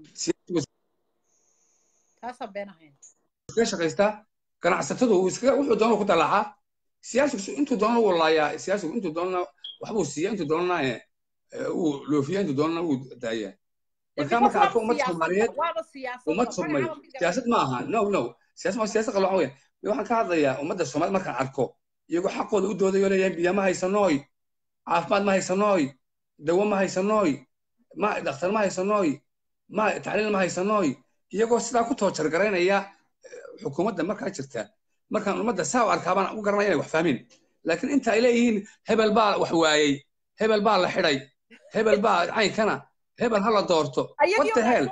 Speaker 1: taasa beenahayn
Speaker 2: iska shaqaystaa ganacsatadu wuxuu doono ku dalaacaa siyaasigu intuu doono wuu laayaa siyaasigu intuu doonana waxbuu siiya intuu doonana uu loofiya intuu doonana wuu daayaa marka marka arko ummad soomaaliyeed ummad soomaaliyeed siyaasad ma aha no no siyaasad ma siyaasad qaloocan weyn waxaan ka hadlayaa ummadda soomaaliyeed markaan arko iyagoo xaqooda u doodayo leeyahay biyo ma haysanooy caafimaad ma haysanooy dawo ma haysanooy ma dhakhtar ma haysanooy ma tacliin ma haysanooy iyagoo sidaa ku toojar garaynaya xukuumadda markaa jirta markaan ummadda saa u arkaa baan u garanaya inay wax fahmin laakiin inta ay leeyihiin hebel baa wax waayey hebel baa la xidhay hebel baa caynkana hebel ha la doorto what the hell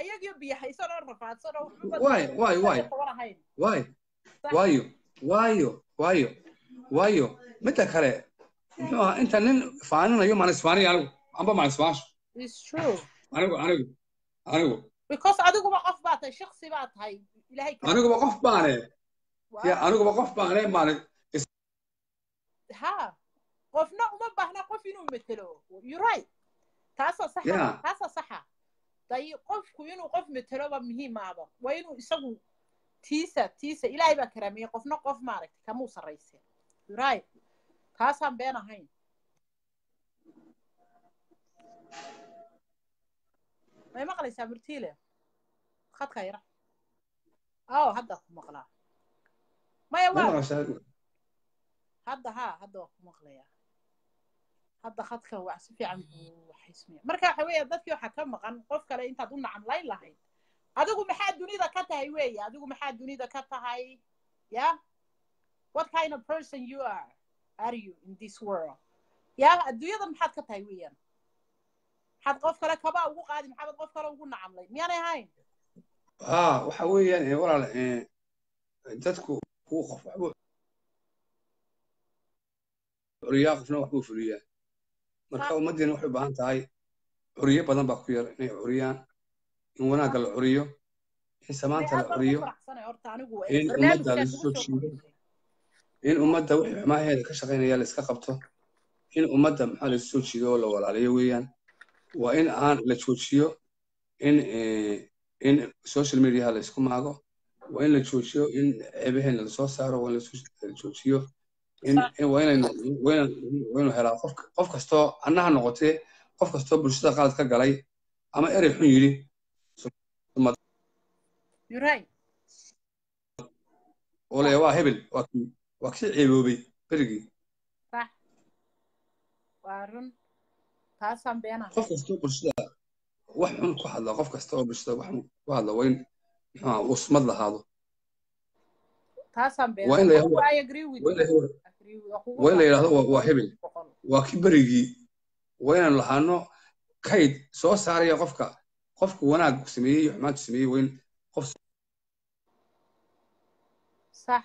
Speaker 2: waay waay waay waay waayo waayo waayo waayo midda kale muxuu ahaa inta nin faaninayo maan isfaaniyo anigu amba maan isfaansho anigu anigu anigu
Speaker 1: because adiguba qof baa tahay shakhsi baa tahay ilaahay
Speaker 2: aniguba qof baane ya aniguba qof baane maan
Speaker 1: ha qofna uma baahna qof inuu metelo you right taasa saxa taasa saxa day qofku inuu qof metelo ba muhiim ah waa inuu isagu tiisa tiisa ilaahay baa karaamiyay qofna qof maaragtay kama sarreysay you right taasaan been ahayn ما مقلي سامرتيله خد خيره أو هذا مقلا ما يوال هذا ها هذا مقليا هذا خد كوا عسفي عم وحسمي مركا حويه ضدك وحكم مقن قف كلا أنت دون عم لاي لهاي أدوكو محاد دوني ذا كتا هاي أدوكو محاد دوني ذا كتا هاي yeah what kind of person you are are you in this world yeah أدو يضم محاد كتا هاي حد قف كلا كبا ugu qaadi maxamed qof kale ugu nacamlay miyaanay ahayn
Speaker 2: ah waxa weeyaan ee walaal ee dadku uu qof waxbu riyaa qofna waxbu fuliyaa marka ummaddeena waxay u baahan tahay xuriyo badan baa ku yar inay xuriyaan in wanaagga la xuriyo in samaanta la xuriyo in ummadda la isu soo jiido in ummadda wixii xumaaheeda ka shaqaynaya la iska qabto in ummadda maxaa la isu soo jiido oo la walaaliyo weeyaan waa in aan la joojiyo in in social media la isku maago waa in la joojiyo in ceebaheena la soo saaro waa in la joojiyo in waa inaynu waa inaynu helaa qof qof kastoo annaha noqotee qof kastoo bulshada qalad ka galay ama erey xun yidhi ole waa hebel waa kii waa kii ceeboobay berigii qof kastoo bulshada wax xun ku hadla qof kasta oo bulshada wax xun ku hadla waa in muxuu usmad lahaado waa in la yidhaahdo waa hebel waa kii berigii waa inaan lahaano kayd soo saaraya qofka qofka wanaag sameeyey iyo xumaanta sameeyey waa in qof
Speaker 1: sax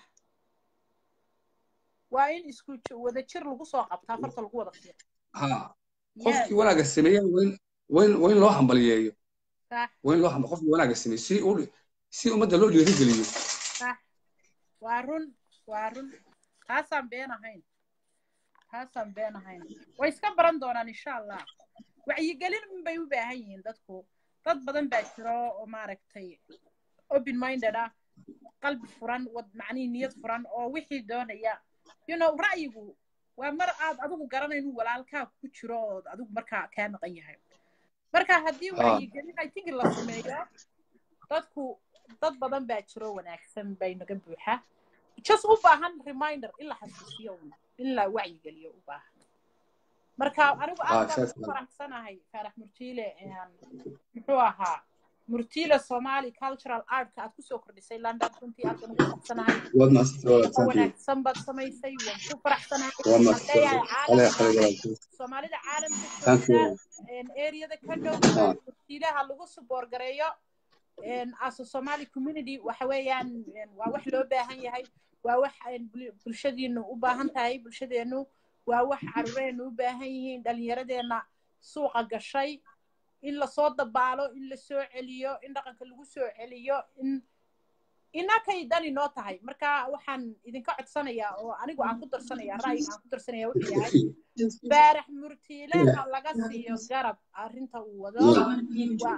Speaker 1: waa in isku wada jir lagu soo qabtaa farta lagu wada qiyo
Speaker 2: ha qofkii wanaagga sameeyey waa in waa in waa in loo hambaliyeeyo
Speaker 1: sax
Speaker 2: waa in loo hambal qofkii wanaagga sameeyey si uu si ummadda loo dhiirigeliyo
Speaker 1: sax waa run waa run taasaan been ahayn taasaan been ahayn way iska baran doonaan insha allah wacyigelin bay u baahan yihiin dadku dad badan baa jiro oo maaragtay open minded ah qalbi furan wad macni niyad furan oo wixii doonaya you know ra'yigu waa mar aad adigu garanayno walaalkaa ku jiro oo adigu markaa kaa maqan yahay marka haddii wacyigelin I think la sameeyo dadku dad badan baa jiro wanaagsan bay naga buuxa just u baahan reminder in la xasuusiyo in la wacyigeliyo u baahan marka anigu aad baan ku faraxsanahay Faarax Murtiile muxuu ahaa Murtiile Somali cultural art ka aad ku soo kordhisay London runtii aad baan ku faraxsanahay
Speaker 2: wad maasoo
Speaker 1: wanaagsan baad samaysay waan ku faraxsanahay Soomaalida caalamka in area-da ka dhow Murtiilaha lagu support gareeyo in as a Somali community waxa weeyaan waa wax loo baahan yahay waa wax bulshadeenu u baahan tahay bulshadeenu waa wax carruurteenu u baahan yihiin dhalinyaradeena suuqa gashay in la soo dabaalo in la soo celiyo in dhaqanka lagu soo celiyo in inakay dani noo tahay marka waxaan idinka codsanayaa oo anigu aan ku darsanayaa ra'yiga aan ku darsanayaa wuxuu yahay Faarax Murtiile ha laga siiyo garab arrinta uu wado waa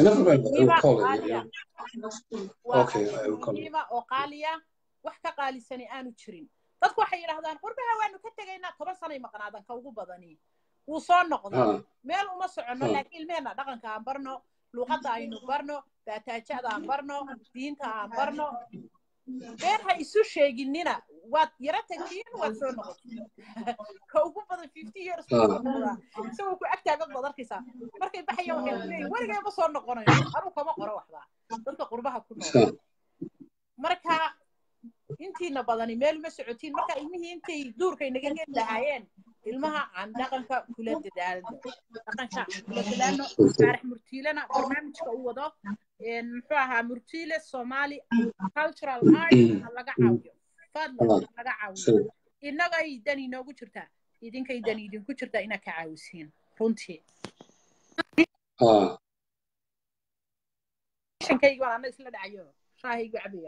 Speaker 1: arrin oo qaaliya wax ka qaalisani aanu jirin dadku waxay yiraahdaan qurbaha waanu ka tagaynaa toban sano maqnaadan ka ugu badani wuu soo noqday meel uma socono laakiin ilmeena dhaqanka aan barno luqadda aynu barno baataajada aan barno diinta aan barno been ha isu sheeginina waad yara tagtiin waad soo noqotay ka ugu badan fifty years isagoo ku agtaagan baad arkaysaa markay baxayaan waxay leeyihiin warigay ma soo noqonayo anigu kama qoro waxba dadka qurbaha ku nool marka intiina badani meel ma socotiin marka ilmihii intay duurkay naga geli lahaayeen ilmaha aan dhaqanka kula dadaalno dhaqanka kula dadaalno Faarax Murtiilena barnaamijka uu wado in muxuu ahaa Murtiile Somali cultural art laga caawiyo fadlan laga caawiyo inaga ay dani noogu jirtaa idinkay dani idinku jirtaa inaad ka caawisiin runtii
Speaker 2: ah
Speaker 1: shankayga waan isla dhacayo shaahaygu cabiya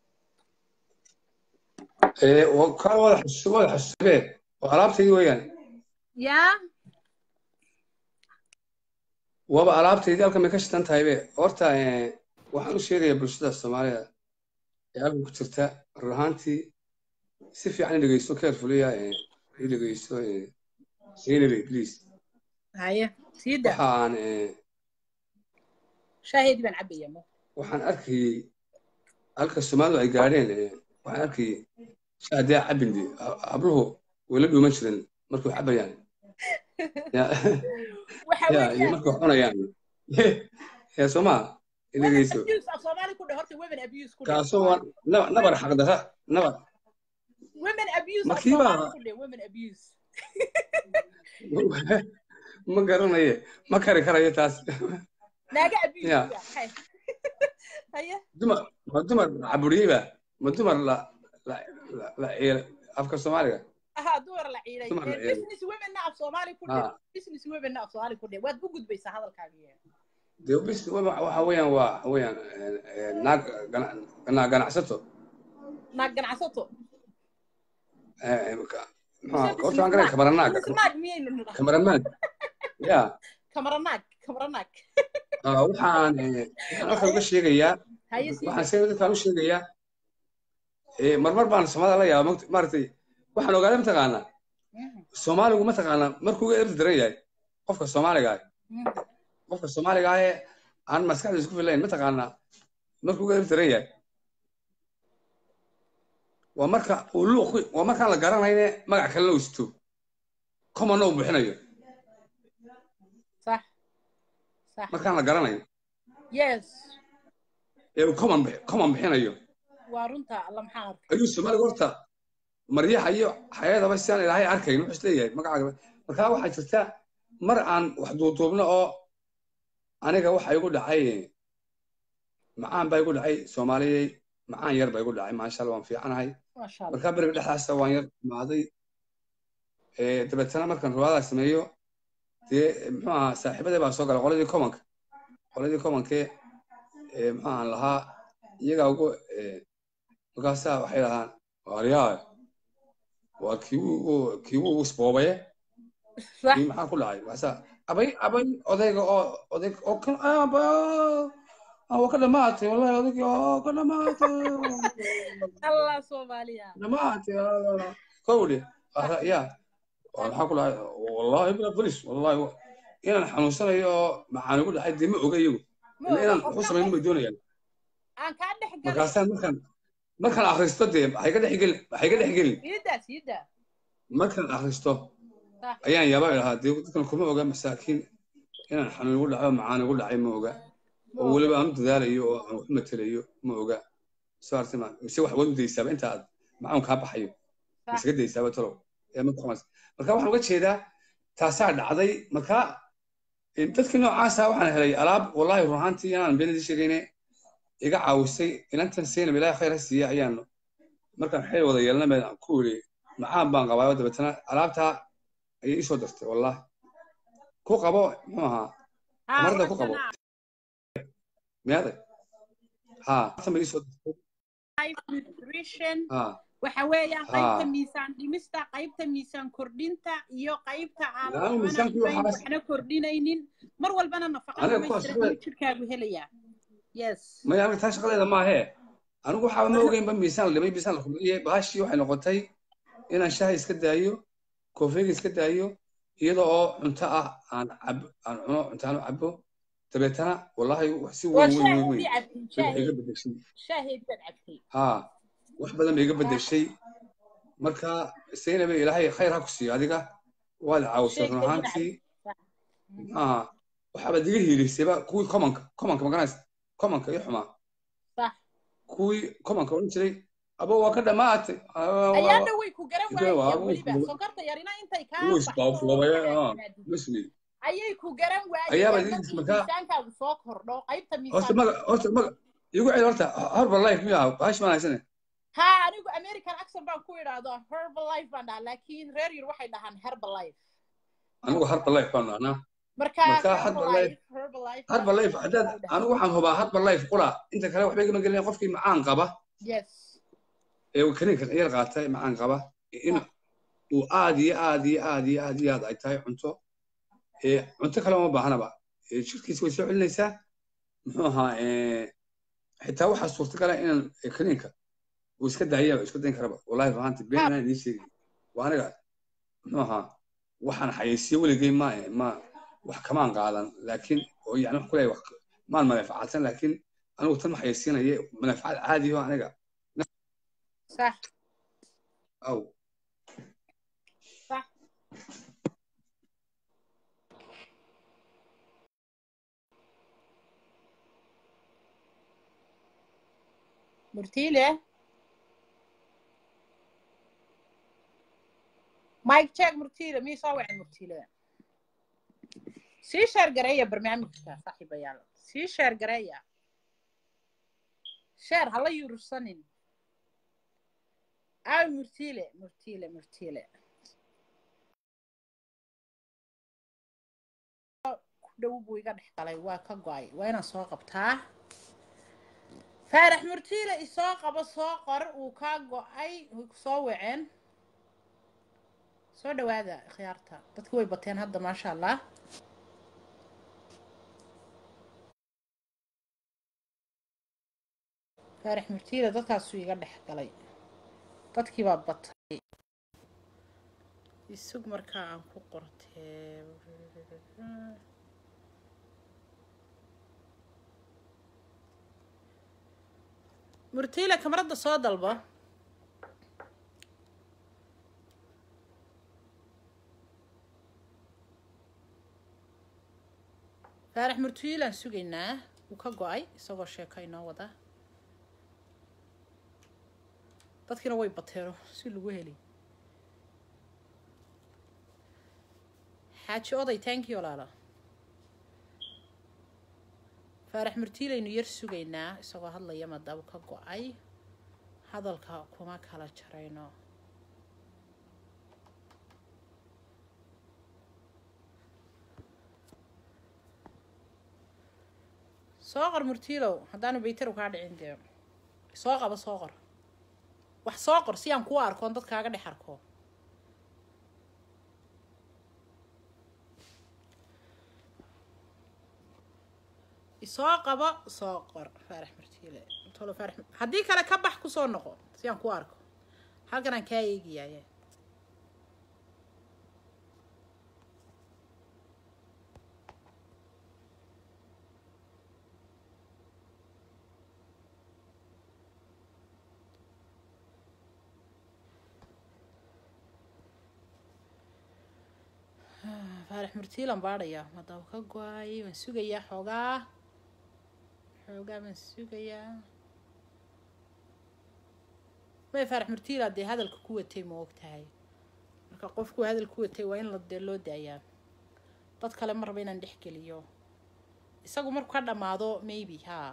Speaker 2: ee oo ka wada xasuubo xasuubee oo alaabtaydi weeyaan
Speaker 1: yaa
Speaker 2: waba alaabtaydi halka ma ka shidan tahay be horta ee waxaan u sheegayaa bulshada Soomaalida ee halka ku jirta ruuxantii si fiican dhageysto carefully ee dhageysto ee Zainabi please
Speaker 1: haya sida
Speaker 2: waxaan ee
Speaker 1: shaahid ban cabiya mo
Speaker 2: waxaan arkay halka Soomaalidu ay gaareen ee waxaan arkay shaadiya cabindi abruhu wala dhuuman jirin markuu cabayaan ya
Speaker 1: waxa
Speaker 2: weeyaan markuu cunayaan ya Sooma inageyso
Speaker 1: Soomaali ku dhahorta women abuse ku
Speaker 2: kaaso nabar xaqdara nabar
Speaker 1: women abuse
Speaker 2: makiiba
Speaker 1: women abuse
Speaker 2: ma garanayo ma kari karayo taas
Speaker 1: naaga abuse ya haya
Speaker 2: dumar ma dumar caburiiba ma dumar la la la afka Soomaaliga
Speaker 1: ها دور العيلة
Speaker 2: dumar la ciiday
Speaker 1: business women نعرف صومالي كله
Speaker 2: ها
Speaker 1: business women نعرف صومالي كله واد بوجود بيس هذا الكاغي
Speaker 2: dee bis waxa weeyaan waa waxa weeyaan naag naag ganacsato
Speaker 1: ناقن عصته
Speaker 2: maxaa horta waan garan kamaranaag
Speaker 1: ناق مين
Speaker 2: kamaranaag ya
Speaker 1: كاميرا كاميرا
Speaker 2: waxaan waxaan halkan uga sheegayaa
Speaker 1: هاي
Speaker 2: waxaan
Speaker 1: سيدي
Speaker 2: sida dadkaan u sheegayaa marmar baan Soomaalida la yaabaa maartay waxaan ogaaday mataqaanaa Soomaaligu mataqaanaa markuu erdi daran yahay qofka Soomaaliga ah qofka Soomaaliga ah aan maskaxdiisa isku filayn mataqaanaa markuu erdi daran yahay waa marka uu luuq waa marka la garanayne magac kale loo isto kuma noo bixinayo
Speaker 1: صح صح
Speaker 2: marka la garanayo
Speaker 1: yes
Speaker 2: ee uu kuma kuma bixinayo
Speaker 1: وارنتا الله محار
Speaker 2: ayuu Soomaaliga horta maryaha iyo hay'adaha bas aan ilaahay arkayn wuxuu isleeyahay magacaaga marka waxa jirta mar aan wax duuduubno oo aniga waxa igu dhacay macaan bay igu dhacay Soomaaliyay macaan yar bay igu dhacay ma sha Allah waan fiicanahay
Speaker 1: ما شاء الله
Speaker 2: marka bariga dhaxaasta waan yar maaday ee dabeetana markaan ruwaada sameeyo dee muxuu ahaa saaxiibada baa soo galay qoladii komanka qoladii komanke ee muxuu ahaa lahaa iyaga ugu markaasa waxay lahaan waaryaa waa kii uu kii uu isboobaye
Speaker 1: صح
Speaker 2: kii maxaa ku dhacay markaasa abay abay odayga oo oday oo kan aba waa ka dhamaatay wallahi odayga oo ka dhamaatay
Speaker 1: الله صوماليا
Speaker 2: dhamaatay kowdhe ya waxaa ku dhacay wallahi bila bolis wallahi inaan xanuunsanayo oo maxaan ugu dhacay dima oga iyagu inaan wuxuu samayn ma doonayaan
Speaker 1: aan ka dhex galay
Speaker 2: markaasaan markaan markaan akhristo dee waxay ka dhex gelin waxay ka dhex gelin
Speaker 1: yida yida
Speaker 2: markaan akhristo ayaan yaabaa ilahaa dee dadkan kuma oga masaakiin inaan xanuun ugu dhaco macaan ugu dhacay ma oga oo weliba aan u dadaalayo oo aan wax matelayo ma oga soo artama mise wax wad u daysaaba inta aad macaan kaa baxayo iskaga daysaaba talow ee ma qamas marka waxaan uga jeedaa taasaa dhacday marka dadkii noocaasa waxaan helay alaab wallahi ruuxaantii inaan beenadii sheegayne iga caawisay inantan seenab ilaahay khayr ha siiya ayaan markaan xeel wada yeelna meel ku wili macaan baan qabaa dabeetana alaabtaa ayay isoo dartay wallahi ku qabo muxuu ahaa marada ku qabo meeday ha tamay isoo dartay
Speaker 1: nutrition
Speaker 2: ha
Speaker 1: waxa weeyaan qaybta miisaan dhimista qaybta miisaan kordhinta iyo qaybta aan waxna kordhinaynin mar walbana nafaqada ma jirkaagu helaya yes
Speaker 2: ma yaa taa shaqadeeda ma ahe anigu waxa ma ogeyn ba miisaan labay miisaan la kulmiyay baashi waxay noqotay inaan shaah iska daayo koofeega iska daayo iyadoo oo cunto ah aan cab aan cuno cunto aan cabo dabeetana wallahi wax si weyn weyn weyn iga bedeshay
Speaker 1: shaahid bad cabtay
Speaker 2: ha wax badan iga bedeshay marka Seenabe ilaahay khayr ha ku siiyo adiga waad caawisay ruuxaantii ha waxa bad iga hiilisayba kuwii komanka komanka magaranaysa komanka iyo xumaa
Speaker 1: صح
Speaker 2: kuwii komanka oran jiray abo waa ka dhamaatay
Speaker 1: ayaa dhaway ku garan waayay waliba sokorta yarina intay ka
Speaker 2: musli
Speaker 1: ayay ku garan waayay
Speaker 2: ayaaba idin markaa
Speaker 1: miisaankaagu soo kordho qaybta miisaan
Speaker 2: horta maga horta maga igu ceel horta Herbalife miyaa baash maanaysane
Speaker 1: ha anigu American accent baan ku yiraahdo Herbalife baan dhahaa laakiin reer yar waxay dhahaan Herbalife
Speaker 2: anigu Herbalife baan dhahnaa
Speaker 1: marka
Speaker 2: Herbalife Herbalife hadad anigu waxaan hubaa Herbalife qura inta kale waxba igama gelin qofkii macaan qaba
Speaker 1: yes
Speaker 2: ee kaniinka yar qaatay macaan qaba in uu aad iyo aad iyo aad iyo aad iyo aad ay tahay cunto ee cunto kale ma baahnaba ee shirkiisa way soo celinaysaa muxuu ahaa ee xitaa waxa suurtagal ah in kaniinka uu iska daayaa iska dayn karaba wallahi ruuxaantii been inaan idin sheegay waa aniga muxuu ahaa waxaan xayeysiyo weligay ma ma wax kamaan qaadan laakiin oo yani wax kulay wax maan manfaacsan laakiin anigu tan ma xayeysiinaye manfaacad caadi oo aniga
Speaker 1: صح
Speaker 2: أو
Speaker 1: صح مرتيلة مايك تشيك مرتيلة مي صاوع مرتيلة سي شير قرية برنامجك صاحبة يلا سي شير قرية شير هلا يرسنين آه مرتيلة مرتيلة مرتيلة dhow buu iga dhex galay waa ka go-ay waa inaan soo qabtaa faarax murtiile isoo qabo soo qor uu ka go-ay soo waceen soo dhawaada khiyaarta dadku way bateen hadda maasha allah faarax murtiile dadkaasuu iga dhex galay dadkii baa batay isug markaa aan ku qortee murtiile kamarada soo dalba faarax murtiilaan sugaynaa wuu ka go-ay isagoo sheeko inoo wada dadkiina way bateeno si lagu heli xaaji oday thank you walaalo faarax murtiilaynu yar sugaynaa isagoo hadlaya maadaama ka go-ay hadalka kuma kala jarayno soo qor murtiilow haddaanu baytaru kaa dhicin dee soo qabo soo qor wax soo qor si aan kuu arkoon dadkaaga dhex arko isoo qabo soo qor faarax murtiile tolo faarax haddii kale ka bax ku soo noqo si aan kuu arko halkan aan kaa eegayaaye faarax murtiilan baadhayaa maadaama ka go-ay waan sugayaa xoogaa xoogaa baan sugayaa may faarax murtiila dee hadalka ku watay ma og tahay marka qofku hadal ku watay waa in la dee loo daayaa dad kale ma raba inaan dhex geliyo isagu markuu ka dhammaado maybe haa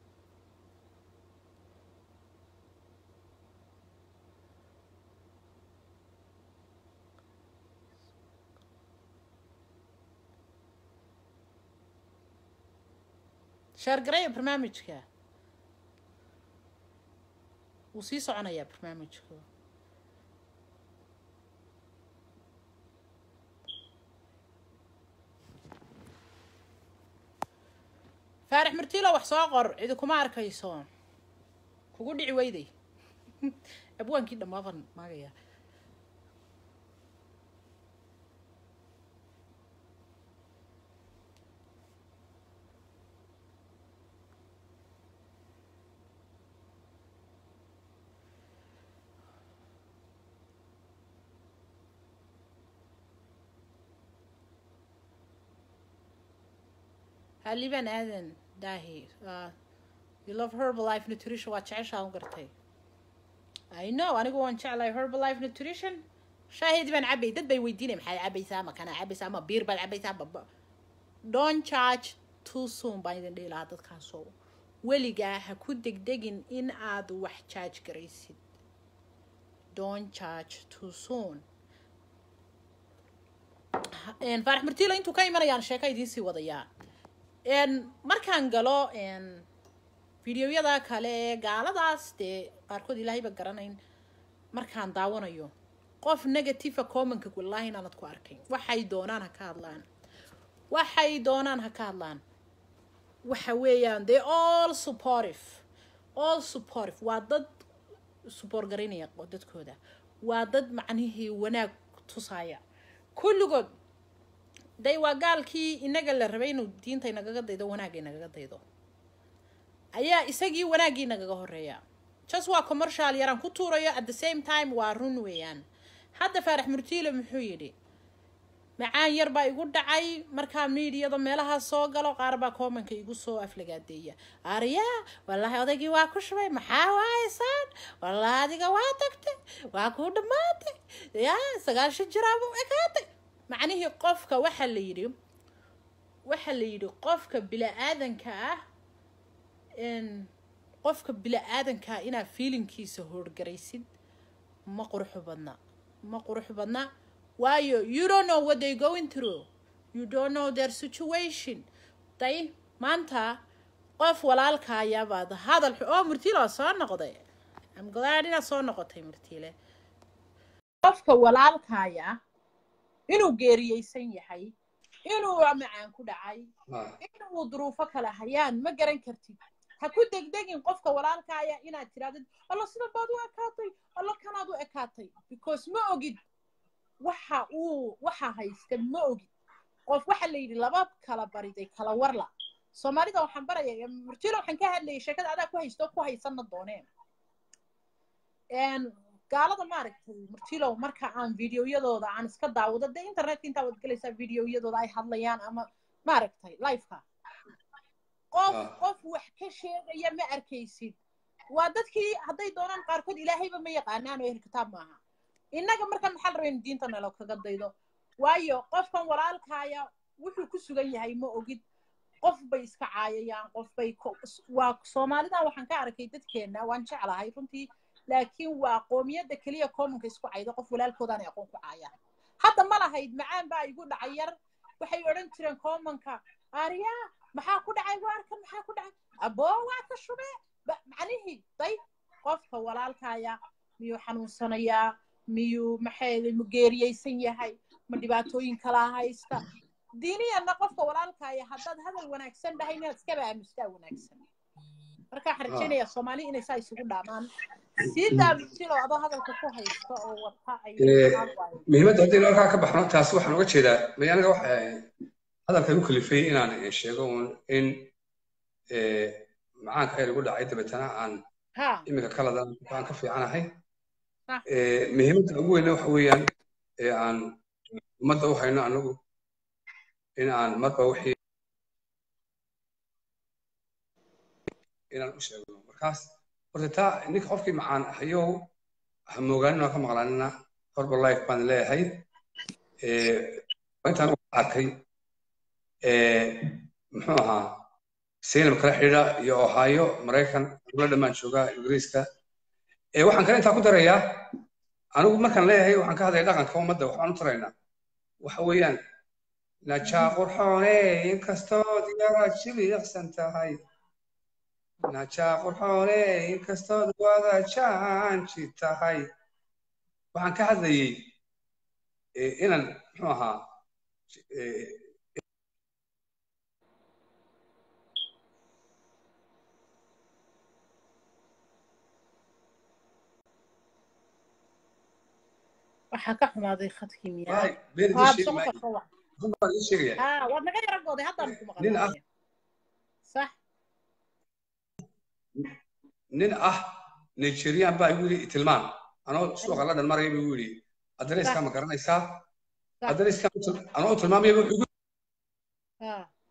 Speaker 1: شارقرية برنامجك وسي صعنايا برنامجك فارح مرتيلا وحصاقر إذا كما أركيسون كقول دعي ويدي أبوان كده ما فن ما جاي هاللي بان آذن داهي uh, you love Herbalife Nutrition واتشعشها وقرتي I know أنا قوان شعلي Herbalife Nutrition شاهد بان عبي دد بي ويديني محال عبي ساما كان عبي ساما بير بال عبي ساما don't charge too soon بايدن دي لا تتكاسو وليقا هكو دق دقين إن آذو وح charge قريسيد don't charge too soon إن فارح مرتيلا انتو كاي مريان شاكا يدين سي وضيان إن مركان قالوا إن فيديوهادا كله قالadaas de qaarkood ilaahay ba garanayn markaan daawanayo qof negative comment ka wallahi inaan ku arkayn waxay doonaan ha ka hadlaan waxay doonaan ha ka hadlaan waxa weeyaan they all supportive all supportive waa dad support garinaya dadkooda waa dad macnihii wanaag tusaya kulligood day waa gaalkii inaga la rabay inuu diinta inaga daydo wanaag inaga daydo ayaa isagii wanaagii inaga horeeya just waa commercial yaran ku tuurayo at the same time waa run weeyaan hadda faarax murtiile muxuu yiri macaan yar baa igu dhacay markaa meediyada meelaha soo galo qaar baa comment igu soo aflagaadeeya ariya wallahi odagii waa ku shubay maxaa waaysan wallahi adiga waa tagtay waa ku dhamaatay yaa sagaashan jiraabo ekaatay macnihii qofka waxa la yiri waxa la yiri qofka bila aadanka ah in qofka bila aadanka ina feelingkiisa horgaraysid ma qurux badna ma qurux badna waayo you don't know what they going through you don't know their situation day maanta qof walaalkaaya baad hadal oo murtiilo soo noqday am glad inaad soo noqotay murtiile qofka walaalkaaya inuu geeriyeysan yahay inuu macaan ku dhacay inuu duruufo kala hayaan ma garan kartid ha ku degdegin qofka walaalkaaya inaad tiraadid Allah sida baad u ekaatay Allah kanaad u ekaatay because ma ogid waxa uu waxa haysta ma ogid qof waxa la yiri laba kala bariday kala warla Soomaalida waxaan barayaa murtiilo waxaan ka hadlayay sheekada adaa ku haysto ku haysan dooneen een gaalada maaragtay murtiilo marka aan videoyadooda aan iska daawado de internet inta wad galaysa videoyadooda ay hadlayaan ama maaragtay live-ka qof qof wax ka sheegaya ma arkaysid waa dadkii haday doonaan qaarkood ilaahayba ma yaqaanaan oo kitaab maaha inaga markan maxal rabeen diinta nalo kaga daydo waayo qofkan walaalkaaya wuxuu ku sugan yahay ma ogid qof bay iska caayayaan qof bay waa Soomaalida waxaan ka arkay dadkeena waan jeclahay runtii laakiin waa qoomiyada kaliya commonka isku caaydo qof walaalkoodan ay aqoon ku caayaan hadda ma lahayd macaan baa igu dhacay yar waxay oran jireen commonka ariya maxaa ku dhacay waarka maxaa ku dhacay abo waa ka shubay macnihi day qofka walaalkaaya miyuu xanuunsanayaa miyuu maxay mugeeriyeysan yahay ma dhibaatooyin kala haysta diiniyana qofka walaalkaaya haddaad hadal wanaagsan dhahay inaad iska baamustaa wanaagsan marka xarjinaya Soomaali inay saa isugu dhaamaan sida murtiilo adoo hadalka ku haysto oo wata ay
Speaker 2: muhiimada hadii loo ka baxno taas waxaan uga jeedaa aniga waxa hadalka uu kalifay inaan sheego in ee macaan ka lagu dhacay dabeetana aan imika kala aan ka fiicanahay ee muhiimada ugu weyn waxa weeyaan ee aan umada u hayno anagu in aan marba wixii inaan u sheegno markaas horta taa ninka qofkii macaan hayo hamoogaanina ka maqlaanina horba life baan leeyahay ee intaan u arkay ee muxuu ahaa seenam kala xidha iyo Ohio Mareykan la dhamaan jooga Ingiriiska ee waxaan kale inta ku darayaa anigu markaan leeyahay waxaan ka hadlay dhaqanka ummadda waxaan u taraynaa waxa weeyaan naja qurxoone inkastoo diyaara jilicsan tahay naja qurxoone inkastoo wada jaanji tahay waxaan ka hadlayay inaan muxuu ahaa
Speaker 1: waxa ka xumaaday khadkii miyaa ah wad naga yaragooday hadda ku maqan صح
Speaker 2: nin ah Nigerian baa igu yiri tilmaan anoo suuqa la dhan maray buu yiri adrees ka ma garanaysaa adrees ka anoo tilmaamay buu igu ha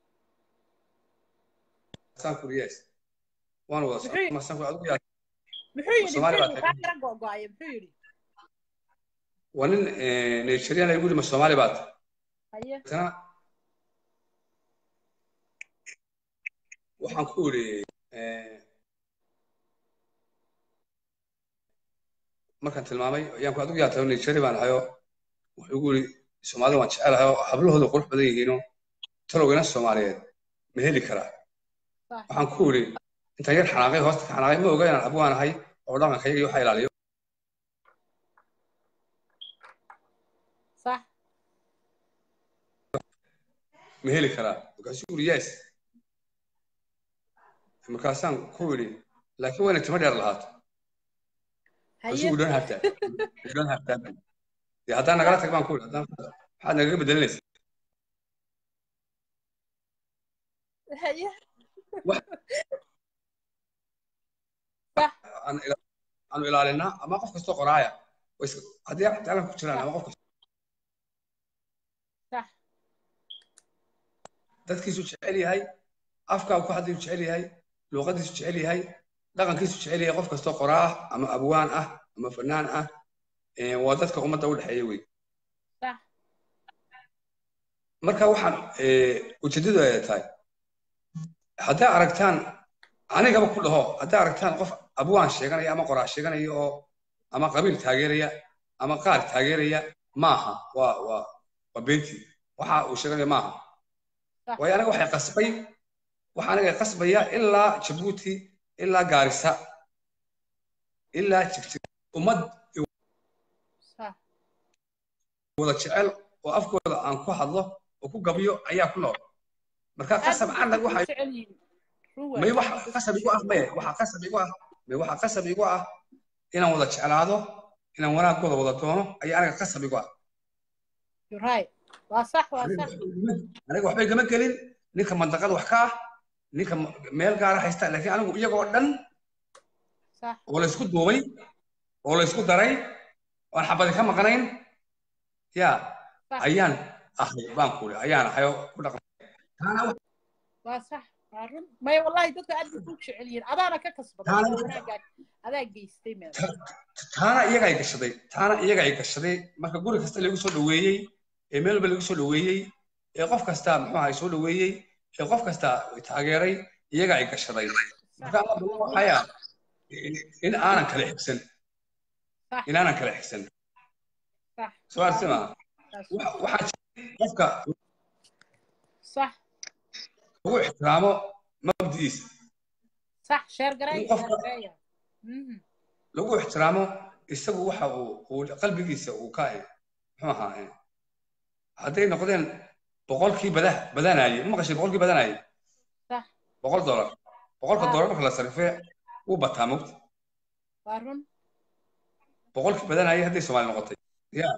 Speaker 2: san kuriyas waan wada ma san ku adigu yaa
Speaker 1: muxuu yiri Soomaaliya ka yaragooday muxuu yiri
Speaker 2: wanin Nigerian ay igu yiri ma Soomaaliya baad
Speaker 1: haye
Speaker 2: kana waxaan ku yiri markaan tilmaamay ayaan ku adigu yaatay Nigeria baan hayo wuxuu ugu yiri Soomaaliya waan jecelahay hablahooda qurux badan yihiin talowgana Soomaaliyeed ma heli karaa waxaan ku yiri inta yar xanaaqay hoosta xanaaqay ma ogaa inaan abwaanahay oo dhaqankayga iyo waxa ilaaliyo
Speaker 1: صح
Speaker 2: ma heli karaa markaasuu yiri yes markaasaan ku yiri laakiin wayna timo dheer lahaato haye you don't have that you don't have that ya hadaan nagala tag baan ku yiri hadaan waxaad naga bedelinaysaa
Speaker 1: haye
Speaker 2: صح aan aan ilaalina ama qof kasto qoraaya hadii aad ku jiraan ama qof
Speaker 1: صح
Speaker 2: dadkiisu jecel yahay afka ku hadii jecel yahay luqadiisu jecel yahay dhaqankiisu jecel yahay qof kasto qoraa ama abwaan ah ama fanaan ah ee waa dadka ummadda u dhaxeeyay way
Speaker 1: صح
Speaker 2: marka waxaan ee ujeedadu ay tahay hadaa aragtaan aniga ku dhaho hadaa aragtaan qof abwaan sheeganaya ama qoraa sheeganaya oo ama qabiil taageeraya ama qaar taageeraya maaha waa waa waa beenti waxa uu sheegay maaha
Speaker 1: صح
Speaker 2: way aniga waxay qasbay waxa aniga qasbaya ilaa Djibouti ilaa Gaarisa ilaa Jigjiga ummad
Speaker 1: صح
Speaker 2: wada jecel oo afkooda aan ku hadlo oo ku gabiyo ayaa ku nool marka
Speaker 1: aad
Speaker 2: qasab
Speaker 1: bay
Speaker 2: aan
Speaker 1: dadku
Speaker 2: waxa
Speaker 1: u jecel yihiin ruwa
Speaker 2: may
Speaker 1: aad
Speaker 2: wax
Speaker 1: bay dadku
Speaker 2: qasab
Speaker 1: u
Speaker 2: igu ah
Speaker 1: jecel
Speaker 2: may
Speaker 1: yihiin
Speaker 2: waxa qasab igu ah may waxa qasab igu ah inaan wada jeclaado inaan wanaagooda wada doono ayaa aniga qasab igu ah
Speaker 1: you're right waa sax waa
Speaker 2: aniga
Speaker 1: sax
Speaker 2: aniga waxbay kama gelin ninka mandaqada wax ka ah ninka meel gaar ah haysta laakiin anigu iyagoo dhan
Speaker 1: صح
Speaker 2: oo la isku duubay oo la isku daray oo aan xabadi ka maqnayn ya
Speaker 1: صح
Speaker 2: ayaan ahay baan ku leeyahay ayaan ahay oo ku dhaqmay taana
Speaker 1: waa sax waa run may wallahi dadku aad bay u jecel yihiin adaana ka kasbaday
Speaker 2: taana
Speaker 1: wanaagaa adaa geystay meel
Speaker 2: taana iyaga ay gashaday taana iyaga ay gashaday marka guri kasta lagu soo dhaweeyay ee meel walba lagu soo dhaweeyay ee qof kasta muxuu ahay soo dhaweeyay ee qof kasta taageeray iyaga ay gashaday marka Allah buu waxaya in aanan kala xigsan
Speaker 1: صح
Speaker 2: in aanan kala xigsan
Speaker 1: صح
Speaker 2: su'aal sima waxa qofka
Speaker 1: صح
Speaker 2: ugu ixtiraamo mabdiis
Speaker 1: صح شير قراي شير
Speaker 2: qofka
Speaker 1: قراي
Speaker 2: lagu ixtiraamo isagu waxa uu uu qalbigiisa uu ka muxuu ahaa hadday noqdeen boqolkii badah badanayay ma qashay boqolkii badanayay
Speaker 1: صح
Speaker 2: boqol dollar boqolka
Speaker 1: اه
Speaker 2: dollar marka la sarifay uu bataa mugta
Speaker 1: waa run
Speaker 2: boqolkii badanayay hadday Soomaali noqotay ya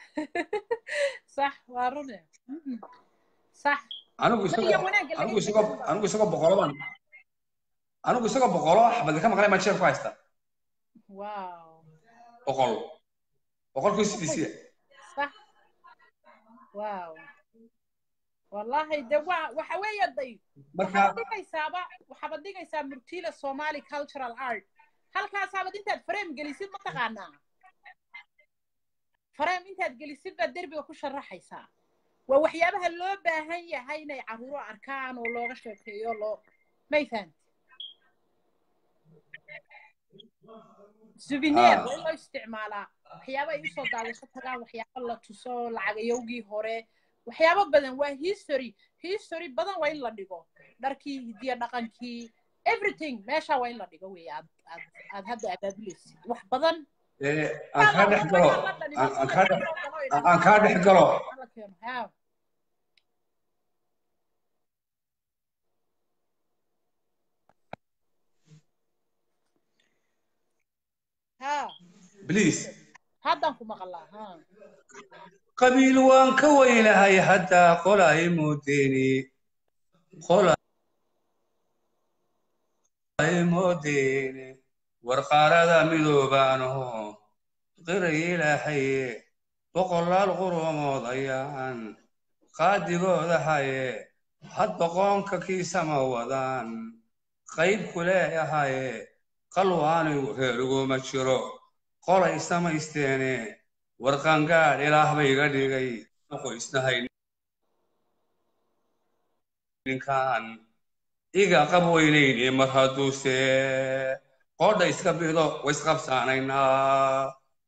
Speaker 1: صح waa run صح
Speaker 2: anigu
Speaker 1: ma
Speaker 2: isaga
Speaker 1: iyo wanaaga laga
Speaker 2: anigu isaga
Speaker 1: yaqaan
Speaker 2: anigu isaga boqolo baan anigu isaga boqolo xabad ka maqlay ma jeer ku haysta
Speaker 1: واو
Speaker 2: boqol boqolkii sidii
Speaker 1: صح واو والله ده waxa weeye day
Speaker 2: marka
Speaker 1: waxa dhigaysaaba waxa dhigaysaa murtila Somali cultural art halkaas aad intaad frame gelisid ma taqaanaa frame intaad gelisid baa derbiga ku sharaxaysaa waa waxyaabaha loo baahan yahay inay caruuro arkaan oo looga sheekeeyo loo mayfaan souvenir waa loo isticmaalaa waxyaabo ay usoo daawasho tagaan waxyaabo la tuso lacagayowgii hore waxyaabo badan waa history history badan waa in la dhigo dharkii hidiya dhaqankii everything meesha waa in la dhigo weey aad aad aad hadda abaabulaysid wax badan
Speaker 2: ee aan ka dhex galo aan ka dhex aan ka dhex galo
Speaker 1: ha
Speaker 2: please
Speaker 1: haddaan ku maqlaa ha
Speaker 2: qabiil waan ka weynahay hadda qolay moodeni qolay moodeni warqaarada midoobaano qiray ilaahay boqolaal qurumood ayaan qaadigooda haye had boqonka kiisama wadaan qayb ku leeyahaye qalwaanigu reeriguma jiro qolay samaysteene warqangaadh ilaah bay iga dhigay qoysnahay ninkan iga qab weynayni mar hadduuse qodha iska bido way isqabsaanaynaa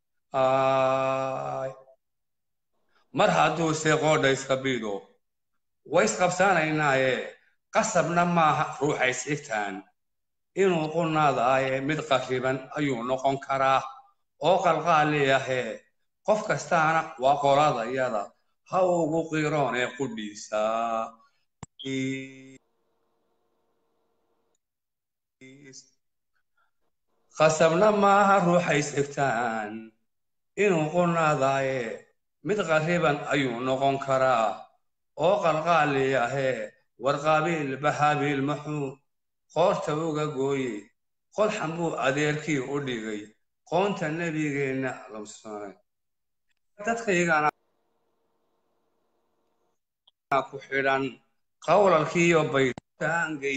Speaker 2: mar hadduuse qodha iska bido way isqabsaanaynaaye qasabna maaha ruuxa is-xigtaan inuu qunaadaaye mid qariban ayuu noqon karaa oo qalqaaliyahe qof kastaana waa qoladayada ha ugu qiroon ee qudhiisa qasabna maaha ruuxa is-xigtaan inuu qunaadaaye mid qariban ayuu noqon karaa oo qalqaaliyahe war qabiil bahabiil maxuu qoorta uga gooye qodxan buu adeerkii u dhigay qoonta nebigeenna lamsanay dadkaygana ku xidhan qowlalkiiyo baytaangay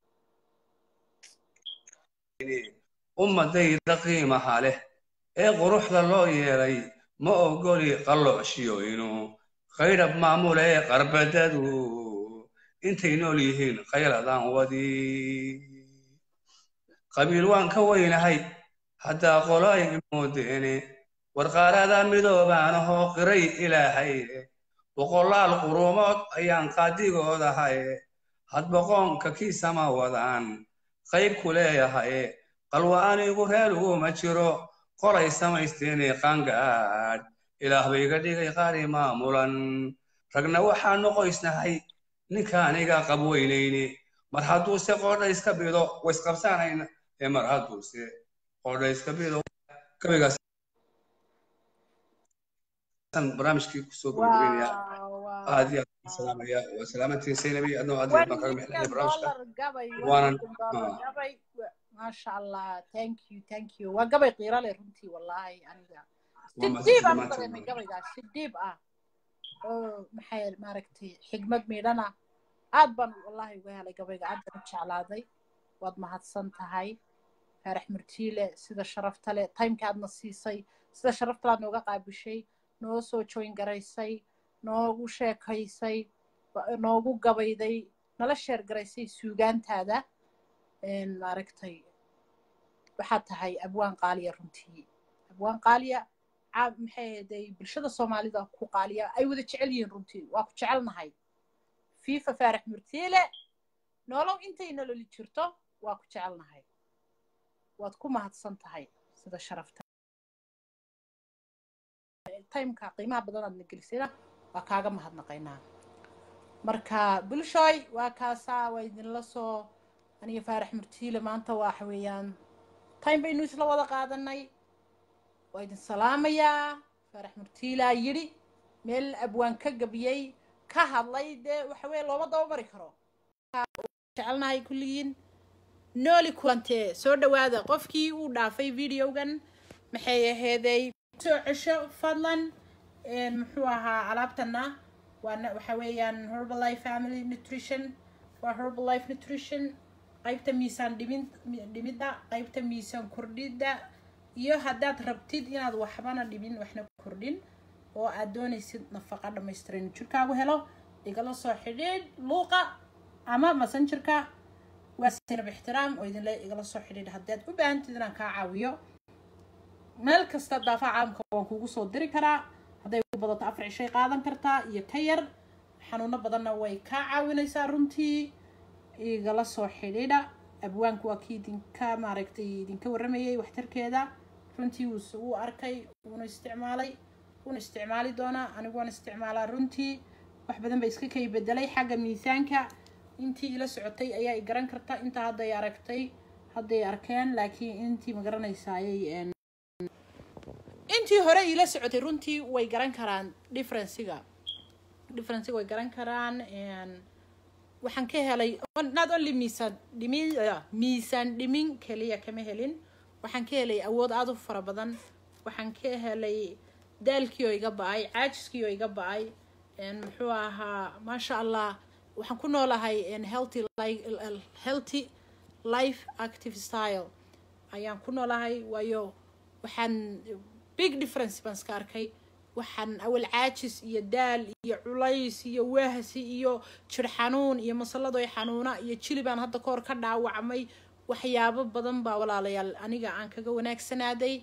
Speaker 2: ummadayda qiimaha leh ee quruxda loo yeelay ma ogoli qallocshiyo inuu qaydhab maamulee qarbadadu intay nool yihiin khayladaan wadi qabiil waan ka weynahay haddaa qolo ay moodeene warqaarada midoobaanahoo qiray ilaahay boqolaal quruumood ayaan qaadigooda haye had boqoonka kiisama wadaan qayb ku leeyahay qalwa anigu reer uguma jiro qolay samaysteenay qaangaadh ilaah bay iga dhigay qaari maamulan ragna waxaan noqoysnahay ninka aniga qabweynayni mar hadduuse qoodha iska bido waysqabsanayna ee mar hadduuse qoodha iska bido gabaygaas barnaamijkii kusoo gabagabeynaya aad iyo aad salaamaya waa salaamantiin saynabi adnoo aad iyo aad baan kaga mixnaya barnaamijka waanan
Speaker 1: maasha allah thank you thank you waa gabay qiiro leh runtii wallahi aniga sidiib aan u dareemay gabaygaas sidiib ah oo maxay maaragtay xigmad miidhana aad baan wallahi uga helay gabayga aad baan u jeclaaday waad mahadsan tahay faarax murtiile sida sharafta leh timeka aadna siisay sida sharafta aad nooga qaabishay noo soo join garaysay noogu sheekaysay noogu gabayday nala sheer garaysay suugaantaada maaragtay waxaad tahay abwaan qaaliya runtii abwaan qaaliya maxay ahaday bulshada soomaalida ku qaaliya ay wada jecel yihiin runtii waa ku jecelnahay fiifa faarax murtiile nolow intay nololi jirto waa ku jecelnahay waad ku mahadsan tahay sida sharafta timeka qiimaha badan aad nagelisayna waa kaaga mahadnaqaynaa marka bulshooy waa kaasaa waa idinla soo aniga faarax murtiile maanta waxa weeyaan time baynu isla wada qaadanay waa idin salaamayaa faarax murtiilaa yidhi meel abwaan ka gabiyey ka hadlay dee waxa weeye looma dabamari karo jecelnahay kulligiin nooli kulantee soo dhawaada qofkii uu dhaafay videogan maxay aheeday soo cesho fadlan muxuu ahaa alaabtana waana waxa weeyaan Herbalife Family Nutrition waa Herbalife Nutrition qaybta miisaan dhimin dhimida qaybta miisaan kordhida iyo haddaad rabtid inaad waxbana dhimin waxna kordhin oo aad doonaysid nafaqo dhammaystiran jirkaagu helo igala soo xidhiidh luuqa ama messengerka waa sinab ixtiraam oo idinle igala soo xidhiidh haddaad u baahantid inaan kaa caawiyo meel kasta daafaca caalamka waan kugu soo diri karaa hadday u badato afar cishay qaadan kartaa iyo ka yar xanuuno badanna way kaa caawinaysaa runtii igala soo xidhiidha abwaanku waa kii idinka maaragtay idinka warramayay waxtarkeeda runtii wuu arkay wuuna isticmaalay wuuna isticmaali doonaa anigu waan isticmaalaa runtii wax badan ba iska kay bedelay xagga miisaanka intii ila socotay ayaa i garan karta inta hadday aragtay hadday arkeen laakiin intii ma garanaysaayay intii hore ila socotay runtii way garan karaan differencega differencega way garan karaan waxaan ka helay not only miisaan dhimin miisaan dhimin kaliya kama helin waxaan ka helay awood aad u fara badan waxaan ka helay daalkii oo iga ba'ay caajiskii oo iga ba'ay muxuu ahaa maasha allah waxaan ku noolahay healthy healthy life active style ayaan ku noolahay waayo waxaan big difference baan iska arkay waxaan awal caajis iyo daal iyo culays iyo wahsi iyo jir xanuun iyo masalado ay xanuuna iyo jili baan hadda ka hor ka dhaawacmay waxyaabo badan baa walaalayaal aniga aan kaga wanaagsanaaday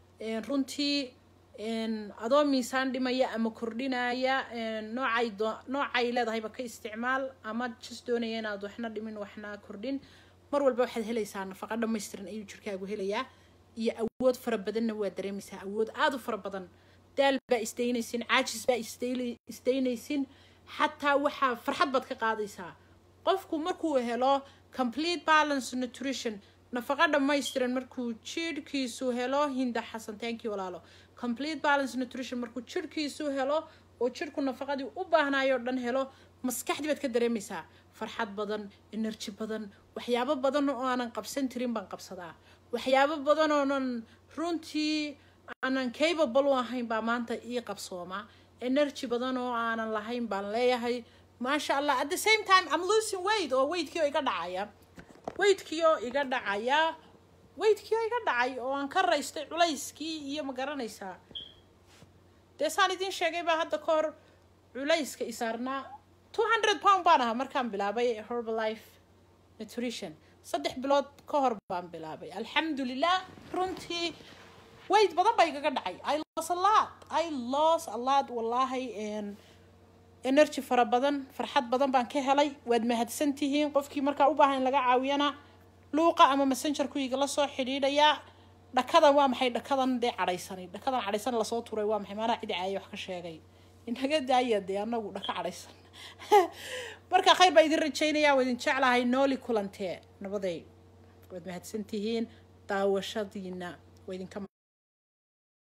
Speaker 1: runtii adoo miisaan dhimaya ama kordhinaya noocay noocay leedahayba ka isticmaal ama just doonaya inaad waxna dhimin waxna kordhin mar walba waxaad helaysaa nafaqo dhammaystiran ayuu jirkaagu helayaa iyo awood fara badanna waa dareemaysaa awood aad u fara badan daal baa istaynaysin caajis baa istaynaysin xataa waxaa farxad baad ka qaadaysaa qofku markuu helo complete balance nutrition nafaqo dhammaystiran markuu jirhkiisu helo hinda xasan thank you walaalo complete balance nutrition markuu jirhkiisu helo oo jirhku nafaqadii u baahnayo dhan helo maskaxdii baad ka dareemaysaa farxad badan energy badan waxyaabo badan oo aanan qabsan tirin baan qabsadaa waxyaabo badan oonan runtii aanan capable u ahayn baa maanta ii qabsooma energy badan oo aanan lahayn baan leeyahay maasha allah at the same time I'm losing weight oo weigtkii oo iga dhacaya weigtkii oo iga dhacaya weigtkii oo iga dhacay oo aan ka raystay culayskii iyo ma garanaysaa dee saan idin sheegay baa hadda ka hor culayska isaarnaa two hundred pound baan ahaa markaan bilaabay Herbalife Nutrition saddex bilood ka hor baan bilaabay alxamdulilah runtii weight badan baa igaga dhacay I lost a lot I lost a lot wallahi and energy fara badan farxad badan baan ka helay waad mahadsantihiin qofkii markaa u baahan laga caawiyana luuqa ama messenger ku igala soo xidhiidhaya dhakadan waa maxay dhakadan dee cadhaysanay dhakadan cadhaysan la soo turay waa maxay maana cid caayay wax ka sheegay inaga daaya dee anagu dhaka cadhaysan marka khayr baa idin rajaynaya waa idin jeclahay nooli kulantee nabaday waad mahadsantihiin daawashadiina waa idinka